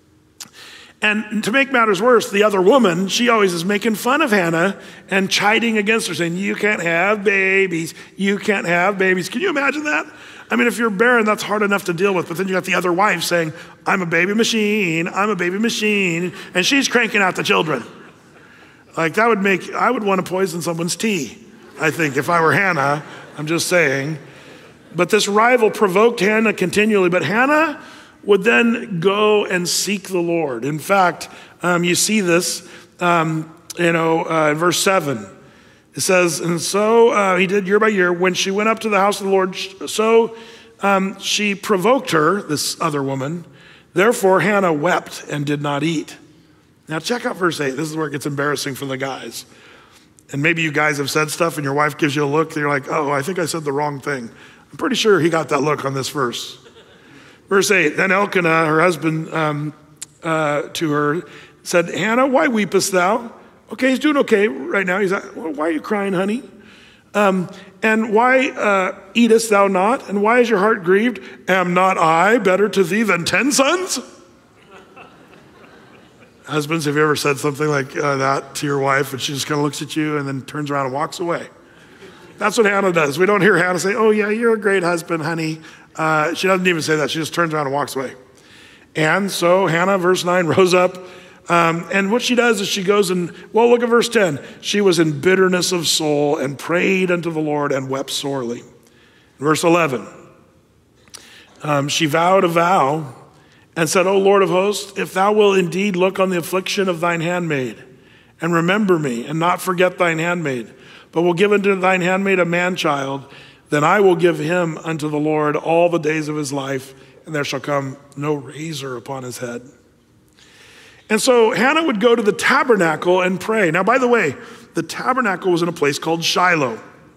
Speaker 4: And to make matters worse, the other woman, she always is making fun of Hannah and chiding against her, saying, you can't have babies, you can't have babies. Can you imagine that? I mean, if you're barren, that's hard enough to deal with, but then you got the other wife saying, I'm a baby machine, I'm a baby machine, and she's cranking out the children. Like that would make, I would want to poison someone's tea, I think, if I were Hannah, I'm just saying. But this rival provoked Hannah continually, but Hannah would then go and seek the Lord. In fact, um, you see this, um, you know, uh, in verse seven. It says, and so uh, he did year by year. When she went up to the house of the Lord, so um, she provoked her, this other woman, Therefore, Hannah wept and did not eat. Now check out verse eight. This is where it gets embarrassing for the guys. And maybe you guys have said stuff and your wife gives you a look and you're like, oh, I think I said the wrong thing. I'm pretty sure he got that look on this verse. Verse eight, then Elkanah, her husband, um, uh, to her said, Hannah, why weepest thou? Okay, he's doing okay right now. He's like, well, why are you crying, honey? Um, and why uh, eatest thou not? And why is your heart grieved? Am not I better to thee than ten sons? Husbands, have you ever said something like uh, that to your wife and she just kind of looks at you and then turns around and walks away? That's what Hannah does. We don't hear Hannah say, oh yeah, you're a great husband, honey. Uh, she doesn't even say that. She just turns around and walks away. And so Hannah, verse nine, rose up. Um, and what she does is she goes and, well, look at verse ten. She was in bitterness of soul and prayed unto the Lord and wept sorely. Verse eleven, um, she vowed a vow and said, O Lord of hosts, if thou wilt indeed look on the affliction of thine handmaid and remember me and not forget thine handmaid, but will give unto thine handmaid a man-child, then I will give him unto the Lord all the days of his life, and there shall come no razor upon his head. And so Hannah would go to the tabernacle and pray. Now, by the way, the tabernacle was in a place called Shiloh.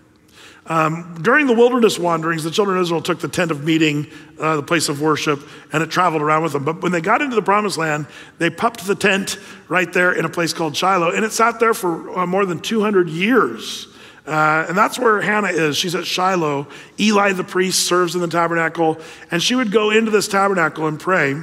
Speaker 4: Um, during the wilderness wanderings, the children of Israel took the tent of meeting, uh, the place of worship, and it traveled around with them. But when they got into the promised land, they popped the tent right there in a place called Shiloh, and it sat there for uh, more than two hundred years. Uh, and that's where Hannah is. She's at Shiloh. Eli the priest serves in the tabernacle, and she would go into this tabernacle and pray.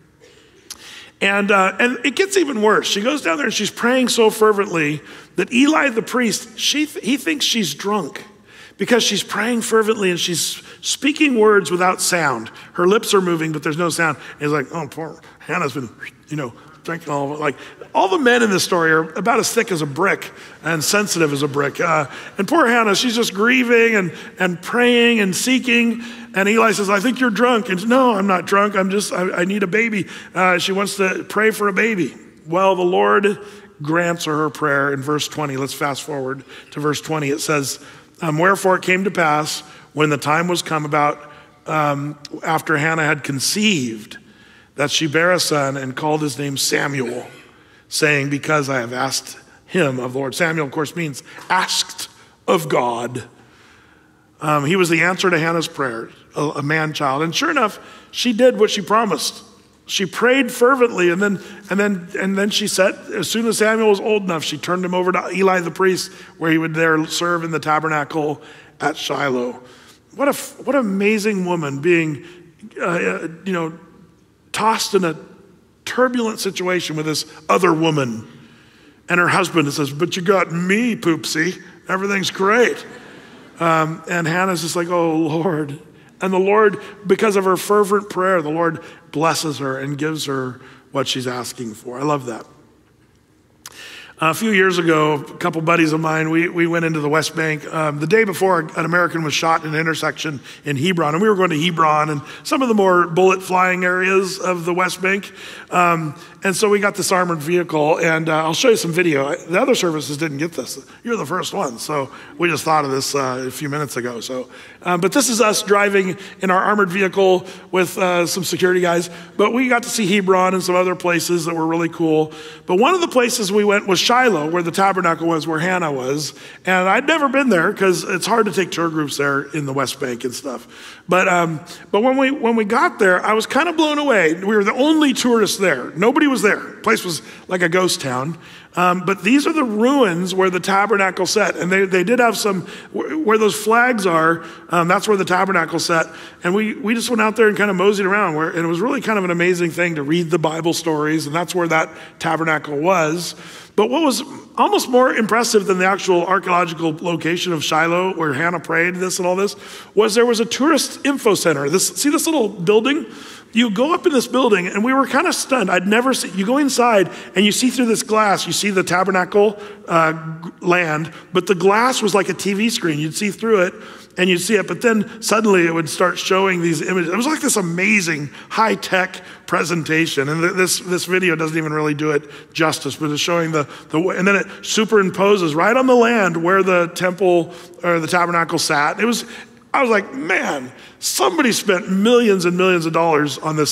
Speaker 4: And uh, and it gets even worse. She goes down there and she's praying so fervently that Eli the priest, she th- he thinks she's drunk because she's praying fervently and she's speaking words without sound. Her lips are moving, but there's no sound. And he's like, oh, poor Hannah's been, you know, drinking all of it. Like, all the men in this story are about as thick as a brick and sensitive as a brick. Uh, and poor Hannah, she's just grieving and, and praying and seeking. And Eli says, I think you're drunk. And no, I'm not drunk. I'm just, I, I need a baby. Uh, she wants to pray for a baby. Well, the Lord grants her her prayer in verse twenty. Let's fast forward to verse twenty. It says, um, wherefore it came to pass when the time was come about um, after Hannah had conceived, that she bare a son and called his name Samuel, saying, because I have asked him of the Lord. Samuel, of course, means asked of God. Um, he was the answer to Hannah's prayer, a, a man-child. And sure enough, she did what she promised. She prayed fervently, and then and then and then she said, as soon as Samuel was old enough, she turned him over to Eli the priest, where he would there serve in the tabernacle at Shiloh. What a what an amazing woman, being, uh, you know, tossed in a turbulent situation with this other woman, and her husband says, "But you got me, Poopsie. Everything's great." Um, and Hannah's just like, "Oh Lord." And the Lord, because of her fervent prayer, the Lord blesses her and gives her what she's asking for. I love that. A few years ago, a couple buddies of mine, we, we went into the West Bank. Um, the day before, an American was shot in an intersection in Hebron, and we were going to Hebron and some of the more bullet-flying areas of the West Bank. Um, and so we got this armored vehicle, and uh, I'll show you some video. The other services didn't get this. You're the first one, so we just thought of this uh, a few minutes ago. So, um, but this is us driving in our armored vehicle with uh, some security guys. But we got to see Hebron and some other places that were really cool. But one of the places we went was Shiloh, where the tabernacle was, where Hannah was. And I'd never been there because it's hard to take tour groups there in the West Bank and stuff. But um, but when we when we got there, I was kind of blown away. We were the only tourists there. Nobody was there. The place was like a ghost town. Um, but these are the ruins where the tabernacle sat. And they, they did have some, where those flags are, um, that's where the tabernacle sat. And we, we just went out there and kind of moseyed around. Where, and it was really kind of an amazing thing to read the Bible stories. And that's where that tabernacle was. But what was almost more impressive than the actual archaeological location of Shiloh, where Hannah prayed this and all this, was there was a tourist info center. This, see this little building? You go up in this building, and we were kind of stunned. I'd never seen, you go inside, and you see through this glass, you see the tabernacle uh, land, but the glass was like a T V screen. You'd see through it, and you'd see it, but then suddenly it would start showing these images. It was like this amazing high-tech presentation, and this, this video doesn't even really do it justice, but it's showing the, the, and then it superimposes right on the land where the temple, or the tabernacle sat. It was, I was like, man, somebody spent millions and millions of dollars on this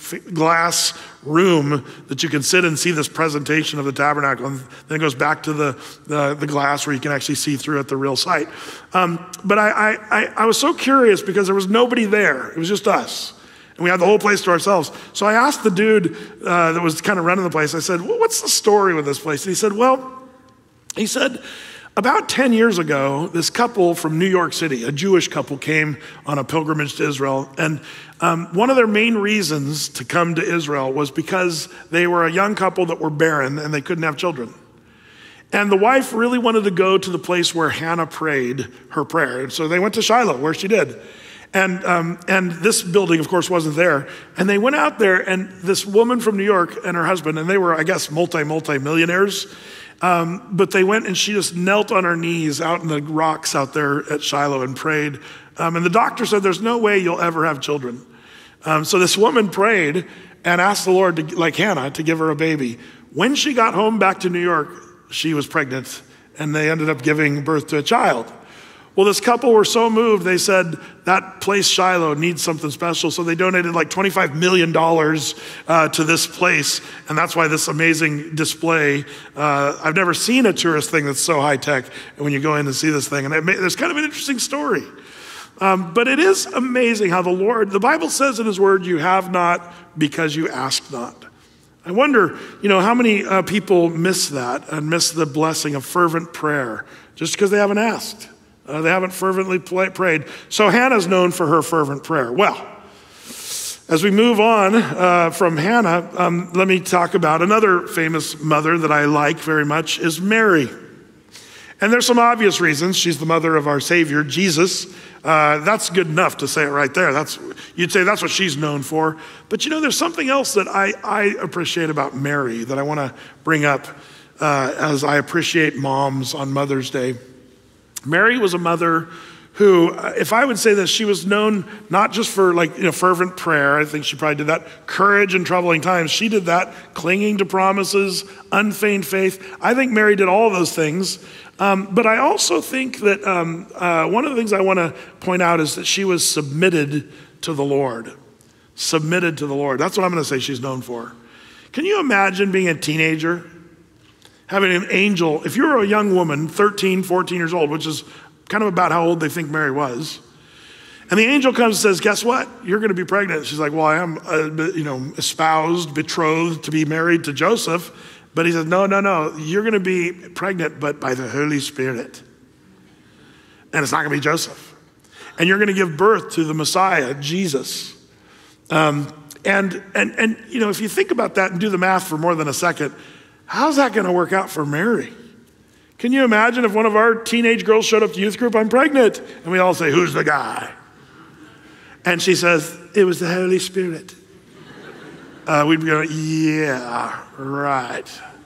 Speaker 4: f- glass room that you can sit and see this presentation of the tabernacle. And then it goes back to the, the, the glass where you can actually see through at the real site. Um, but I, I, I, I was so curious because there was nobody there. It was just us. And we had the whole place to ourselves. So I asked the dude uh, that was kind of running the place, I said, well, what's the story with this place? And he said, well, he said, about ten years ago, this couple from New York City, a Jewish couple, came on a pilgrimage to Israel. And um, one of their main reasons to come to Israel was because they were a young couple that were barren and they couldn't have children. And the wife really wanted to go to the place where Hannah prayed her prayer. And so they went to Shiloh, where she did. And um, and this building, of course, wasn't there. And they went out there, and this woman from New York and her husband, and they were, I guess, multi, multi-millionaires. Um, but they went and she just knelt on her knees out in the rocks out there at Shiloh and prayed. Um, and the doctor said, there's no way you'll ever have children. Um, so this woman prayed and asked the Lord, to, like Hannah, to give her a baby. When she got home back to New York, she was pregnant, and they ended up giving birth to a child. Well, this couple were so moved, they said, that place, Shiloh, needs something special. So they donated like twenty-five million dollars uh, to this place. And that's why this amazing display, uh, I've never seen a tourist thing that's so high tech. And when you go in and see this thing, and it may, there's kind of an interesting story. Um, but it is amazing how the Lord, the Bible says in his word, you have not because you ask not. I wonder, you know, how many uh, people miss that and miss the blessing of fervent prayer just because they haven't asked. Uh, they haven't fervently play, prayed. So Hannah's known for her fervent prayer. Well, as we move on uh, from Hannah, um, let me talk about another famous mother that I like very much is Mary. And there's some obvious reasons. She's the mother of our Savior, Jesus. Uh, that's good enough to say it right there. That's you'd say that's what she's known for. But you know, there's something else that I, I appreciate about Mary that I want to bring up uh, as I appreciate moms on Mother's Day. Mary was a mother who, if I would say this, she was known not just for like, you know, fervent prayer. I think she probably did that. Courage in troubling times. She did that. Clinging to promises, unfeigned faith. I think Mary did all of those things. Um, but I also think that um, uh, one of the things I want to point out is that she was submitted to the Lord. Submitted to the Lord. That's what I'm going to say she's known for. Can you imagine being a teenager? Having an angel, if you're a young woman, thirteen, fourteen years old, which is kind of about how old they think Mary was, and the angel comes and says, guess what? You're going to be pregnant. She's like, well, I am, uh, you know, espoused, betrothed to be married to Joseph. But he says, no, no, no, you're going to be pregnant, but by the Holy Spirit. And it's not going to be Joseph. And you're going to give birth to the Messiah, Jesus. Um, and, and, and, you know, if you think about that and do the math for more than a second, how's that going to work out for Mary? Can you imagine if one of our teenage girls showed up to youth group, I'm pregnant, and we all say, who's the guy? And she says, it was the Holy Spirit. Uh, we'd be going, yeah, right.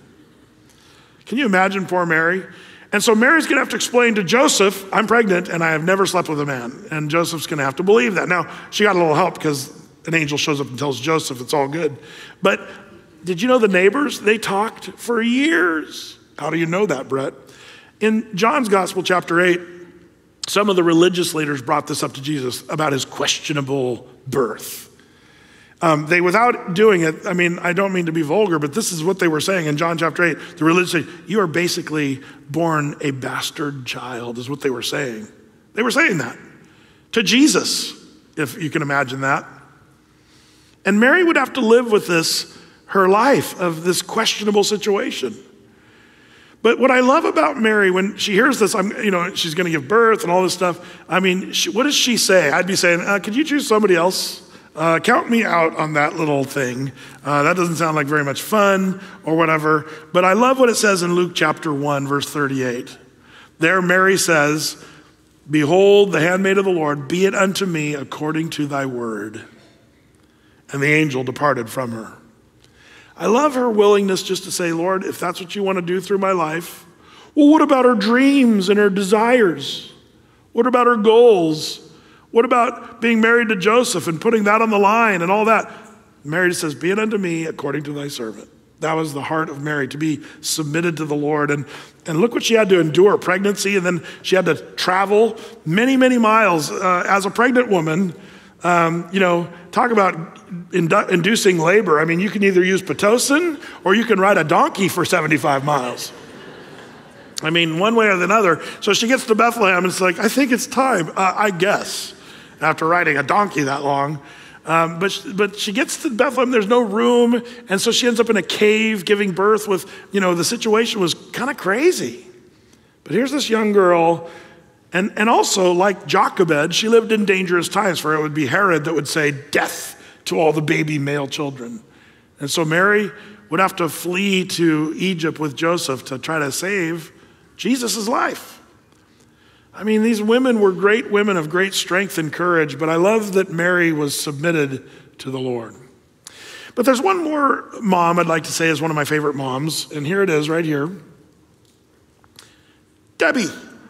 Speaker 4: Can you imagine poor Mary? And so Mary's going to have to explain to Joseph, I'm pregnant and I have never slept with a man. And Joseph's going to have to believe that. Now, she got a little help because an angel shows up and tells Joseph it's all good. But did you know the neighbors? They talked for years. How do you know that, Brett? In John's Gospel, chapter eight, some of the religious leaders brought this up to Jesus about his questionable birth. Um, they, without doing it, I mean, I don't mean to be vulgar, but this is what they were saying in John chapter eight. The religious say, you are basically born a bastard child, is what they were saying. They were saying that to Jesus, if you can imagine that. And Mary would have to live with this, her life of this questionable situation. But what I love about Mary, when she hears this, I'm, you know, she's going to give birth and all this stuff. I mean, she, what does she say? I'd be saying, uh, could you choose somebody else? Uh, count me out on that little thing. Uh, that doesn't sound like very much fun or whatever. But I love what it says in Luke chapter one, verse thirty-eight. There Mary says, behold, the handmaid of the Lord, be it unto me according to thy word. And the angel departed from her. I love her willingness just to say, Lord, if that's what you want to do through my life. Well, what about her dreams and her desires? What about her goals? What about being married to Joseph and putting that on the line and all that? Mary says, be it unto me according to thy servant. That was the heart of Mary, to be submitted to the Lord. And, and look what she had to endure, pregnancy, and then she had to travel many, many miles uh, as a pregnant woman Um, you know, talk about indu- inducing labor. I mean, you can either use Pitocin or you can ride a donkey for seventy-five miles. I mean, one way or the other. So she gets to Bethlehem and it's like, I think it's time, uh, I guess, after riding a donkey that long. Um, but, but she gets to Bethlehem, there's no room. And so she ends up in a cave giving birth with, you know, the situation was kind of crazy. But here's this young girl. And, and also, like Jochebed, she lived in dangerous times, for it would be Herod that would say, death to all the baby male children. And so Mary would have to flee to Egypt with Joseph to try to save Jesus' life. I mean, these women were great women of great strength and courage, but I love that Mary was submitted to the Lord. But there's one more mom I'd like to say is one of my favorite moms, and here it is right here. Debbie.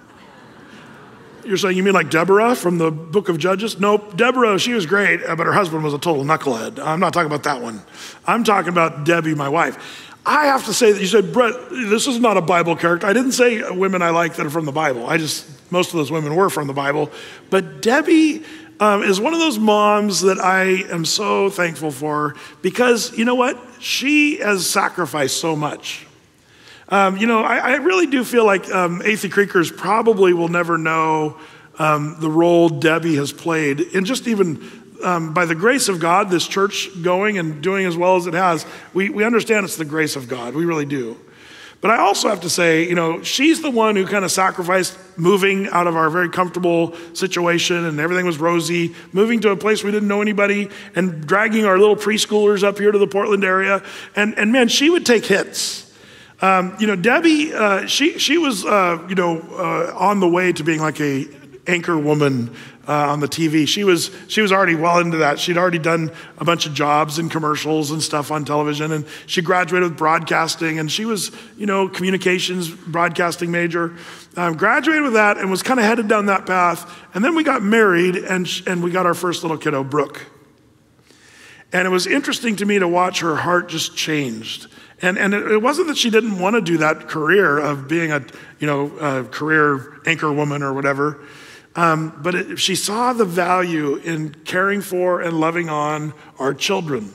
Speaker 4: You're saying, you mean like Deborah from the book of Judges? Nope, Deborah, she was great, but her husband was a total knucklehead. I'm not talking about that one. I'm talking about Debbie, my wife. I have to say that you said, Brett, this is not a Bible character. I didn't say women I like that are from the Bible. I just, most of those women were from the Bible. But Debbie um, is one of those moms that I am so thankful for because, you know what? She has sacrificed so much. Um, you know, I, I really do feel like um, Athey Creekers probably will never know um, the role Debbie has played in just even um, by the grace of God, this church going and doing as well as it has. We, we understand it's the grace of God. We really do. But I also have to say, you know, she's the one who kind of sacrificed moving out of our very comfortable situation and everything was rosy, moving to a place we didn't know anybody and dragging our little preschoolers up here to the Portland area. And, and man, she would take hits. Um, you know, Debbie, uh, she she was, uh, you know, uh, on the way to being like a anchor woman uh, on the T V. She was she was already well into that. She'd already done a bunch of jobs and commercials and stuff on television, and she graduated with broadcasting, and she was, you know, communications broadcasting major. Um, graduated with that and was kind of headed down that path. And then we got married, and sh- and we got our first little kiddo, Brooke. And it was interesting to me to watch her heart just changed. And, and it, it wasn't that she didn't want to do that career of being a, you know, a career anchor woman or whatever. Um, but it, she saw the value in caring for and loving on our children.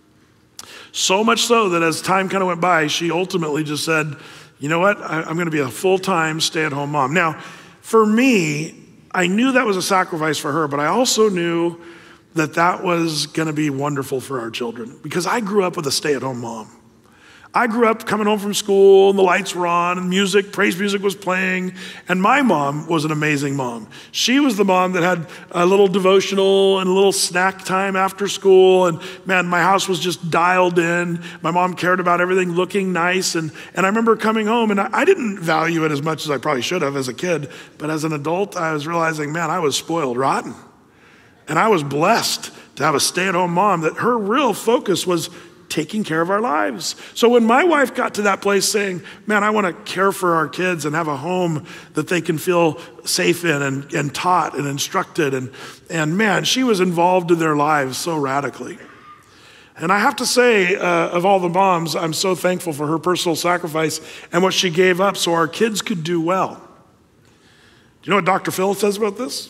Speaker 4: So much so that as time kind of went by, she ultimately just said, you know what, I, I'm going to be a full-time stay-at-home mom. Now, for me, I knew that was a sacrifice for her, but I also knew that that was going to be wonderful for our children because I grew up with a stay-at-home mom. I grew up coming home from school and the lights were on and music, praise music was playing. And my mom was an amazing mom. She was the mom that had a little devotional and a little snack time after school. And man, my house was just dialed in. My mom cared about everything looking nice. And, and I remember coming home and I, I didn't value it as much as I probably should have as a kid. But as an adult, I was realizing, man, I was spoiled rotten. And I was blessed to have a stay-at-home mom that her real focus was taking care of our lives. So when my wife got to that place saying, man, I want to care for our kids and have a home that they can feel safe in and, and taught and instructed. And, and man, she was involved in their lives so radically. And I have to say, uh, of all the moms, I'm so thankful for her personal sacrifice and what she gave up so our kids could do well. Do you know what Doctor Phil says about this?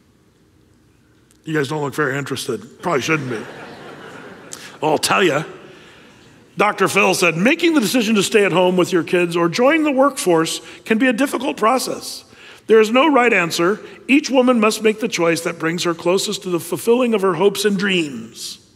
Speaker 4: You guys don't look very interested. Probably shouldn't be. Well, I'll tell you. Doctor Phil said, making the decision to stay at home with your kids or join the workforce can be a difficult process. There is no right answer. Each woman must make the choice that brings her closest to the fulfilling of her hopes and dreams.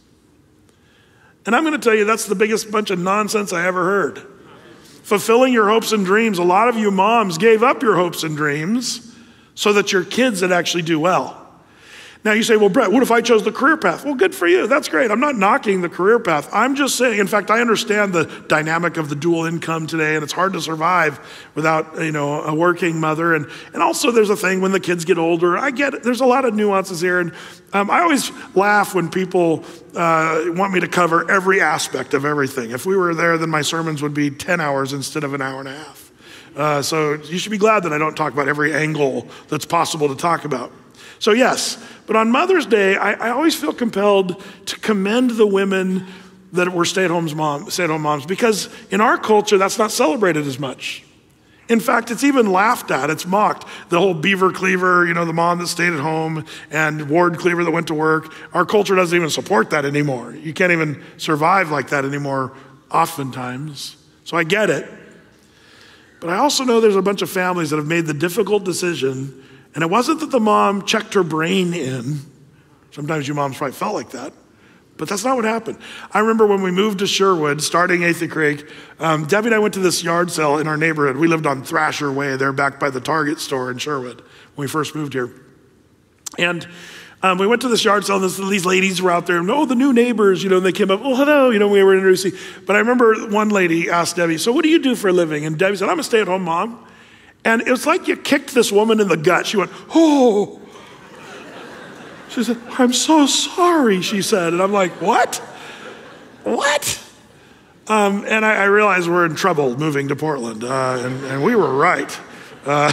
Speaker 4: And I'm going to tell you, that's the biggest bunch of nonsense I ever heard. Fulfilling your hopes and dreams. A lot of you moms gave up your hopes and dreams so that your kids would actually do well. Now you say, well, Brett, what if I chose the career path? Well, good for you. That's great. I'm not knocking the career path. I'm just saying, in fact, I understand the dynamic of the dual income today, and it's hard to survive without, you know, a working mother. And, and also there's a thing when the kids get older. I get it. There's a lot of nuances here. And um, I always laugh when people uh, want me to cover every aspect of everything. If we were there, then my sermons would be ten hours instead of an hour and a half. Uh, so you should be glad that I don't talk about every angle that's possible to talk about. So yes, but on Mother's Day, I, I always feel compelled to commend the women that were stay-at-home moms, stay-at-home moms, because in our culture, that's not celebrated as much. In fact, it's even laughed at, it's mocked. The whole Beaver Cleaver, you know, the mom that stayed at home, and Ward Cleaver that went to work. Our culture doesn't even support that anymore. You can't even survive like that anymore, oftentimes. So I get it. But I also know there's a bunch of families that have made the difficult decision, and it wasn't that the mom checked her brain in. Sometimes you moms probably felt like that. But that's not what happened. I remember when we moved to Sherwood, starting Athey Creek, um, Debbie and I went to this yard sale in our neighborhood. We lived on Thrasher Way there, back by the Target store in Sherwood when we first moved here. And um, we went to this yard sale, and this, these ladies were out there, and oh, the new neighbors, you know, and they came up, oh, hello, you know, we were introducing. But I remember one lady asked Debbie, so what do you do for a living? And Debbie said, I'm a stay-at-home mom. And it was like you kicked this woman in the gut. She went, oh. She said, I'm so sorry, she said. And I'm like, what? What? Um, and I, I realized we're in trouble moving to Portland, uh, and, and we were right. Uh,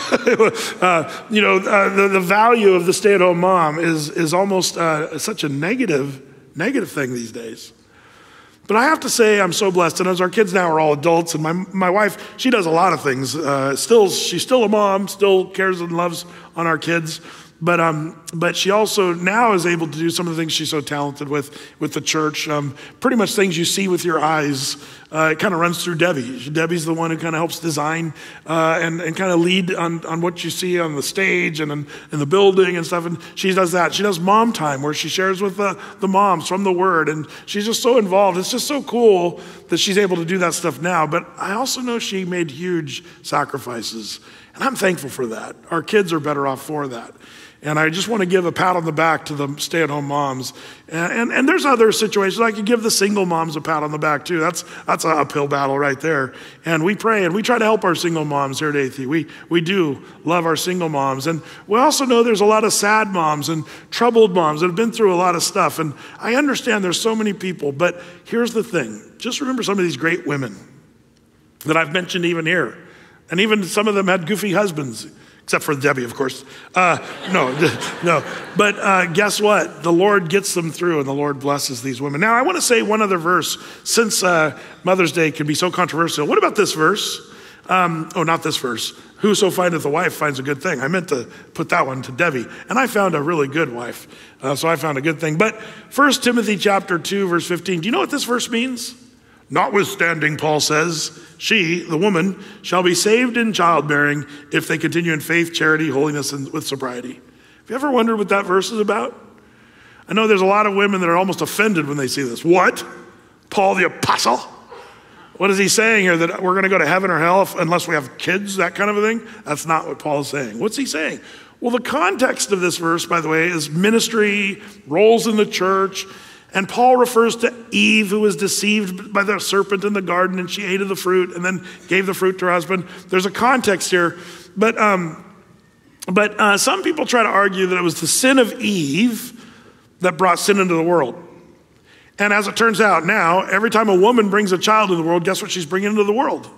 Speaker 4: uh, you know, uh, the, the value of the stay-at-home mom is, is almost uh, such a negative, negative thing these days. But I have to say I'm so blessed, and as our kids now are all adults, and my, my wife, she does a lot of things. Uh, still, she's still a mom, still cares and loves on our kids. But um, but she also now is able to do some of the things she's so talented with, with the church. Um, pretty much things you see with your eyes. Uh, it kind of runs through Debbie. Debbie's the one who kind of helps design uh, and, and kind of lead on, on what you see on the stage and in, in the building and stuff. And she does that. She does mom time where she shares with the, the moms from the Word. And she's just so involved. It's just so cool that she's able to do that stuff now. But I also know she made huge sacrifices. And I'm thankful for that. Our kids are better off for that. And I just want to give a pat on the back to the stay-at-home moms. And, and, and there's other situations. I could give the single moms a pat on the back too. That's that's an uphill battle right there. And we pray and we try to help our single moms here at Athey. We, we do love our single moms. And we also know there's a lot of sad moms and troubled moms that have been through a lot of stuff. And I understand there's so many people. But here's the thing. Just remember some of these great women that I've mentioned even here. And even some of them had goofy husbands. Except for Debbie, of course. Uh, no, no. But uh, guess what? The Lord gets them through, and the Lord blesses these women. Now, I want to say one other verse, since uh, Mother's Day can be so controversial. What about this verse? Um, oh, not this verse. Whoso findeth a wife finds a good thing. I meant to put that one to Debbie. And I found a really good wife. Uh, so I found a good thing. But First Timothy chapter two, verse fifteen. Do you know what this verse means? Notwithstanding, Paul says, she, the woman, shall be saved in childbearing if they continue in faith, charity, holiness, and with sobriety. Have you ever wondered what that verse is about? I know there's a lot of women that are almost offended when they see this. What? Paul the apostle? What is he saying here? That we're going to go to heaven or hell if, unless we have kids, that kind of a thing? That's not what Paul is saying. What's he saying? Well, the context of this verse, by the way, is ministry, roles in the church. And Paul refers to Eve, who was deceived by the serpent in the garden, and she ate of the fruit and then gave the fruit to her husband. There's a context here. But um, but uh, some people try to argue that it was the sin of Eve that brought sin into the world. And as it turns out now, every time a woman brings a child into the world, guess what she's bringing into the world?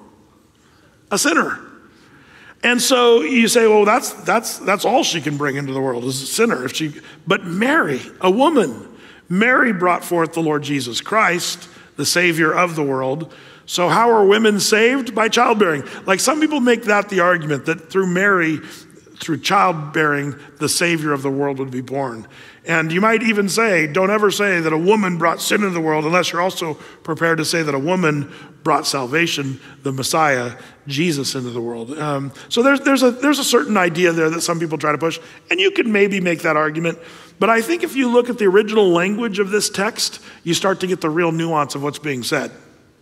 Speaker 4: A sinner. And so you say, well, that's that's that's all she can bring into the world is a sinner. If she, but Mary, a woman, Mary brought forth the Lord Jesus Christ, the Savior of the world. So how are women saved? By childbearing. Like some people make that the argument that through Mary, through childbearing, the Savior of the world would be born. And you might even say, don't ever say that a woman brought sin into the world unless you're also prepared to say that a woman brought salvation, the Messiah, Jesus, into the world. Um, so there's, there's, a, there's a certain idea there that some people try to push, and you can maybe make that argument. But I think if you look at the original language of this text, you start to get the real nuance of what's being said.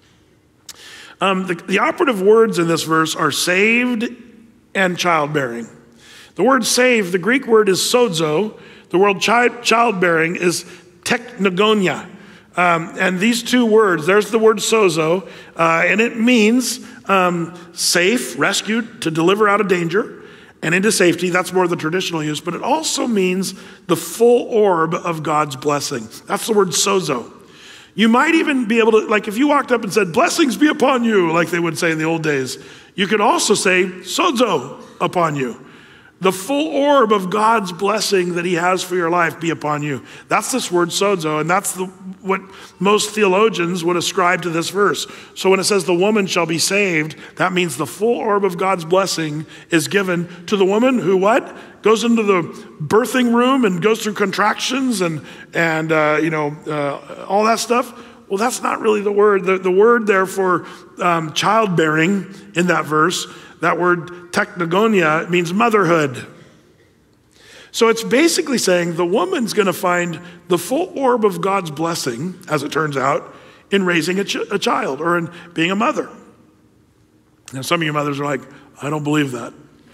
Speaker 4: Um, the, the operative words in this verse are saved and childbearing. The word saved, the Greek word is sozo. The word child, childbearing is teknogonia. Um, and these two words, there's the word sozo, uh, and it means um, safe, rescued, to deliver out of danger and into safety. That's more the traditional use, but it also means the full orb of God's blessing. That's the word sozo. You might even be able to, like if you walked up and said, blessings be upon you, like they would say in the old days, you could also say sozo upon you. The full orb of God's blessing that he has for your life be upon you. That's this word sozo, and that's the, what most theologians would ascribe to this verse. So when it says the woman shall be saved, that means the full orb of God's blessing is given to the woman who what? Goes into the birthing room and goes through contractions and, and uh, you know, uh, all that stuff. Well, that's not really the word. The, the word there for um, childbearing in that verse, that word technogonia, means motherhood. So it's basically saying the woman's going to find the full orb of God's blessing, as it turns out, in raising a, ch- a child or in being a mother. Now, some of you mothers are like, I don't believe that.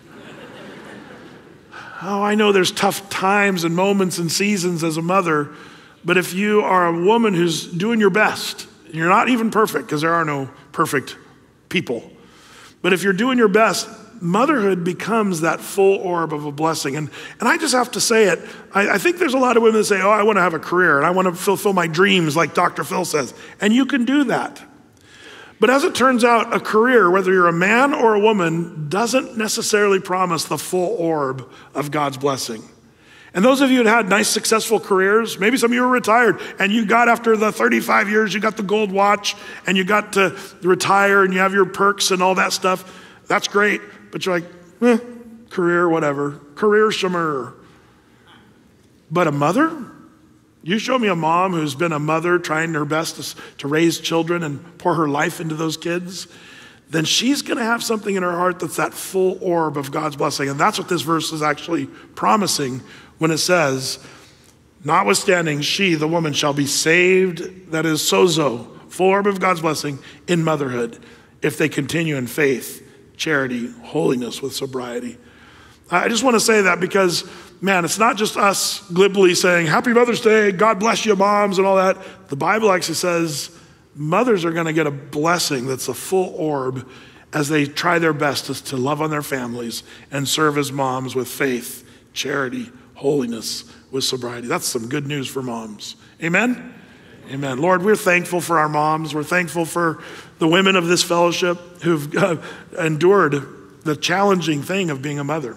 Speaker 4: Oh, I know there's tough times and moments and seasons as a mother, but if you are a woman who's doing your best, you're not even perfect, because there are no perfect people. But if you're doing your best, motherhood becomes that full orb of a blessing. And, and I just have to say it. I, I think there's a lot of women that say, oh, I want to have a career and I want to fulfill my dreams like Doctor Phil says. And you can do that. But as it turns out, a career, whether you're a man or a woman, doesn't necessarily promise the full orb of God's blessing. And those of you that had nice, successful careers, maybe some of you were retired and you got after the thirty-five years, you got the gold watch and you got to retire and you have your perks and all that stuff. That's great. But you're like, eh, career, whatever. Career shimmer. But a mother? You show me a mom who's been a mother trying her best to, to raise children and pour her life into those kids, then she's going to have something in her heart that's that full orb of God's blessing. And that's what this verse is actually promising when it says, notwithstanding, she, the woman, shall be saved, that is sozo, full orb of God's blessing, in motherhood, if they continue in faith, charity, holiness with sobriety. I just want to say that because, man, it's not just us glibly saying, Happy Mother's Day, God bless you, moms, and all that. The Bible actually says mothers are going to get a blessing that's a full orb as they try their best to, to love on their families and serve as moms with faith, charity, holiness with sobriety. That's some good news for moms. Amen? Amen. Lord, we're thankful for our moms. We're thankful for the women of this fellowship who've uh, endured the challenging thing of being a mother.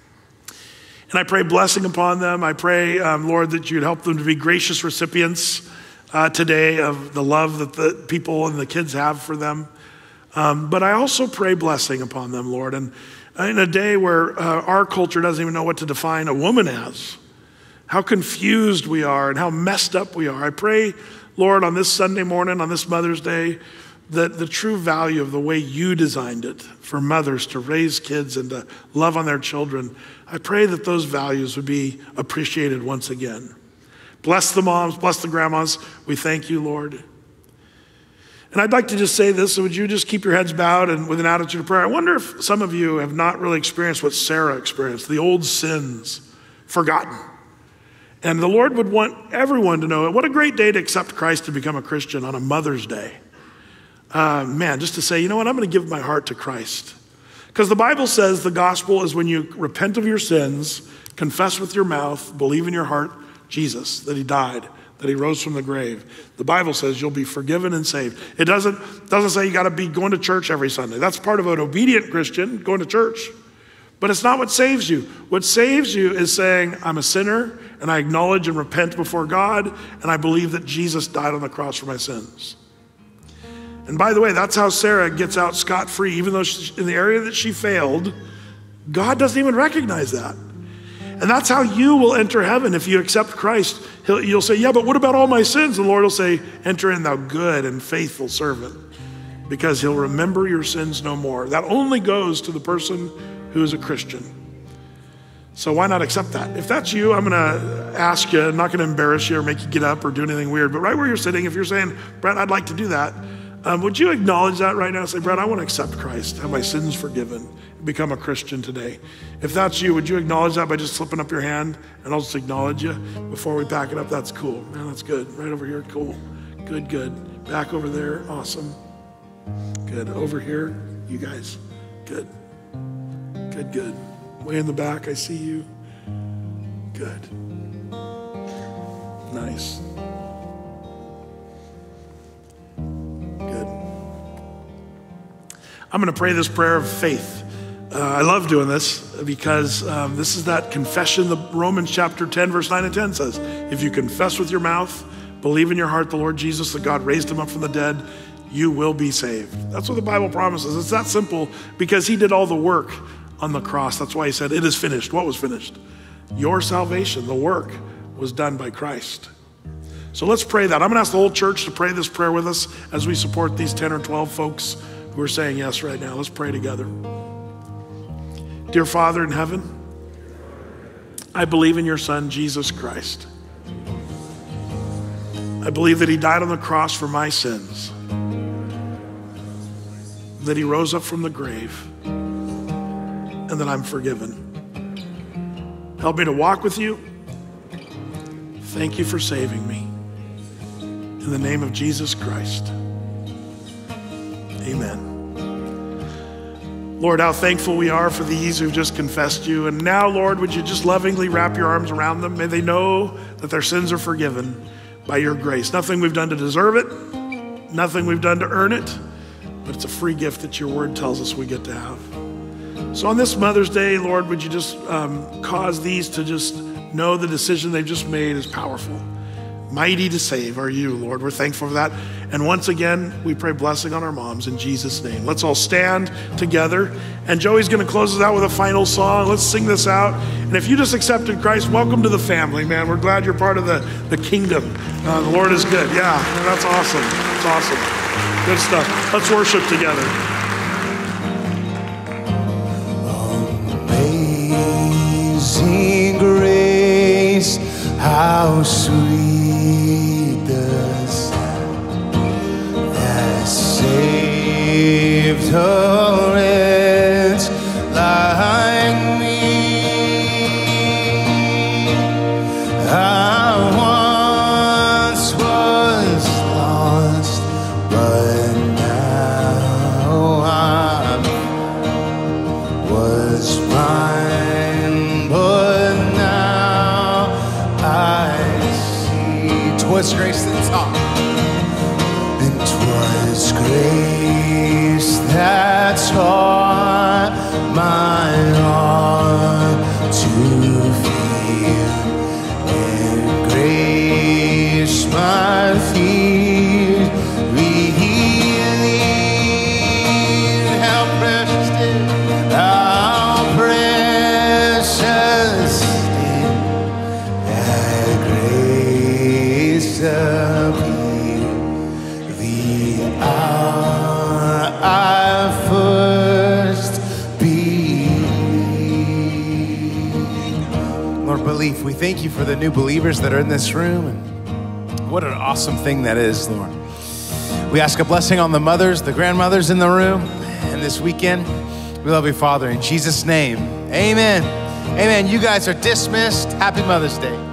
Speaker 4: And I pray blessing upon them. I pray, um, Lord, that you'd help them to be gracious recipients uh, today of the love that the people and the kids have for them. Um, but I also pray blessing upon them, Lord. And in a day where uh, our culture doesn't even know what to define a woman as, how confused we are and how messed up we are. I pray, Lord, on this Sunday morning, on this Mother's Day, that the true value of the way you designed it for mothers to raise kids and to love on their children, I pray that those values would be appreciated once again. Bless the moms, bless the grandmas. We thank you, Lord. And I'd like to just say this, so would you just keep your heads bowed and with an attitude of prayer? I wonder if some of you have not really experienced what Sarah experienced, the old sins forgotten. And the Lord would want everyone to know, what a great day to accept Christ to become a Christian on a Mother's Day. Uh, man, just to say, you know what, I'm going to give my heart to Christ. Because the Bible says the gospel is when you repent of your sins, confess with your mouth, believe in your heart Jesus, that he died, that he rose from the grave. The Bible says you'll be forgiven and saved. It doesn't, doesn't say you got to be going to church every Sunday. That's part of an obedient Christian, going to church. But it's not what saves you. What saves you is saying, I'm a sinner, and I acknowledge and repent before God, and I believe that Jesus died on the cross for my sins. And by the way, that's how Sarah gets out scot-free, even though she's in the area that she failed, God doesn't even recognize that. And that's how you will enter heaven if you accept Christ. He'll, you'll say, yeah, but what about all my sins? And the Lord will say, enter in, thou good and faithful servant, because he'll remember your sins no more. That only goes to the person who is a Christian. So why not accept that? If that's you, I'm gonna ask you, I'm not gonna embarrass you or make you get up or do anything weird, but right where you're sitting, if you're saying, Brett, I'd like to do that, um, would you acknowledge that right now? Say, Brett, I wanna accept Christ, have my sins forgiven, become a Christian today. If that's you, would you acknowledge that by just slipping up your hand and I'll just acknowledge you before we pack it up? That's cool, man, that's good. Right over here, cool, good, good. Back over there, awesome. Good, over here, you guys, good. Good, good. Way in the back, I see you. Good. Nice. Good. I'm going to pray this prayer of faith Uh, I love doing this because um, this is that confession. The Romans chapter ten, verse nine and ten says, if you confess with your mouth, believe in your heart the Lord Jesus, that God raised him up from the dead, you will be saved. That's what the Bible promises. It's that simple because he did all the work on the cross. That's why he said, it is finished. What was finished? Your salvation, the work was done by Christ. So let's pray that. I'm gonna ask the whole church to pray this prayer with us as we support these ten or twelve folks who are saying yes right now. Let's pray together. Dear Father in heaven, I believe in your Son, Jesus Christ. I believe that he died on the cross for my sins, that he rose up from the grave, and that I'm forgiven. Help me to walk with you. Thank you for saving me. In the name of Jesus Christ, amen. Lord, how thankful we are for these who've just confessed you. And now, Lord, would you just lovingly wrap your arms around them? May they know that their sins are forgiven by your grace. Nothing we've done to deserve it, nothing we've done to earn it, but it's a free gift that your word tells us we get to have. So on this Mother's Day, Lord, would you just um, cause these to just know the decision they've just made is powerful. Mighty to save are you, Lord. We're thankful for that. And once again, we pray blessing on our moms in Jesus' name. Let's all stand together. And Joey's going to close us out with a final song. Let's sing this out. And if you just accepted Christ, welcome to the family, man. We're glad you're part of the, the kingdom. Uh, the Lord is good. Yeah, that's awesome. That's awesome. Good stuff. Let's worship together.
Speaker 5: Amazing grace, how sweet the sound that saved a wretch like me. I once was lost, but now I'm was blind, but now I see. 'Twas grace that taught, and 'twas grace that taught my heart to fear, and grace my fear relieved. How precious did, how precious did that grace appear, the hour I first believed. Lord, belief, we thank you for the new believers that are in this room. And what an awesome thing that is, Lord. We ask a blessing on the mothers, the grandmothers in the room, and this weekend. We love you, Father, in Jesus' name. Amen. Amen. You guys are dismissed. Happy Mother's Day.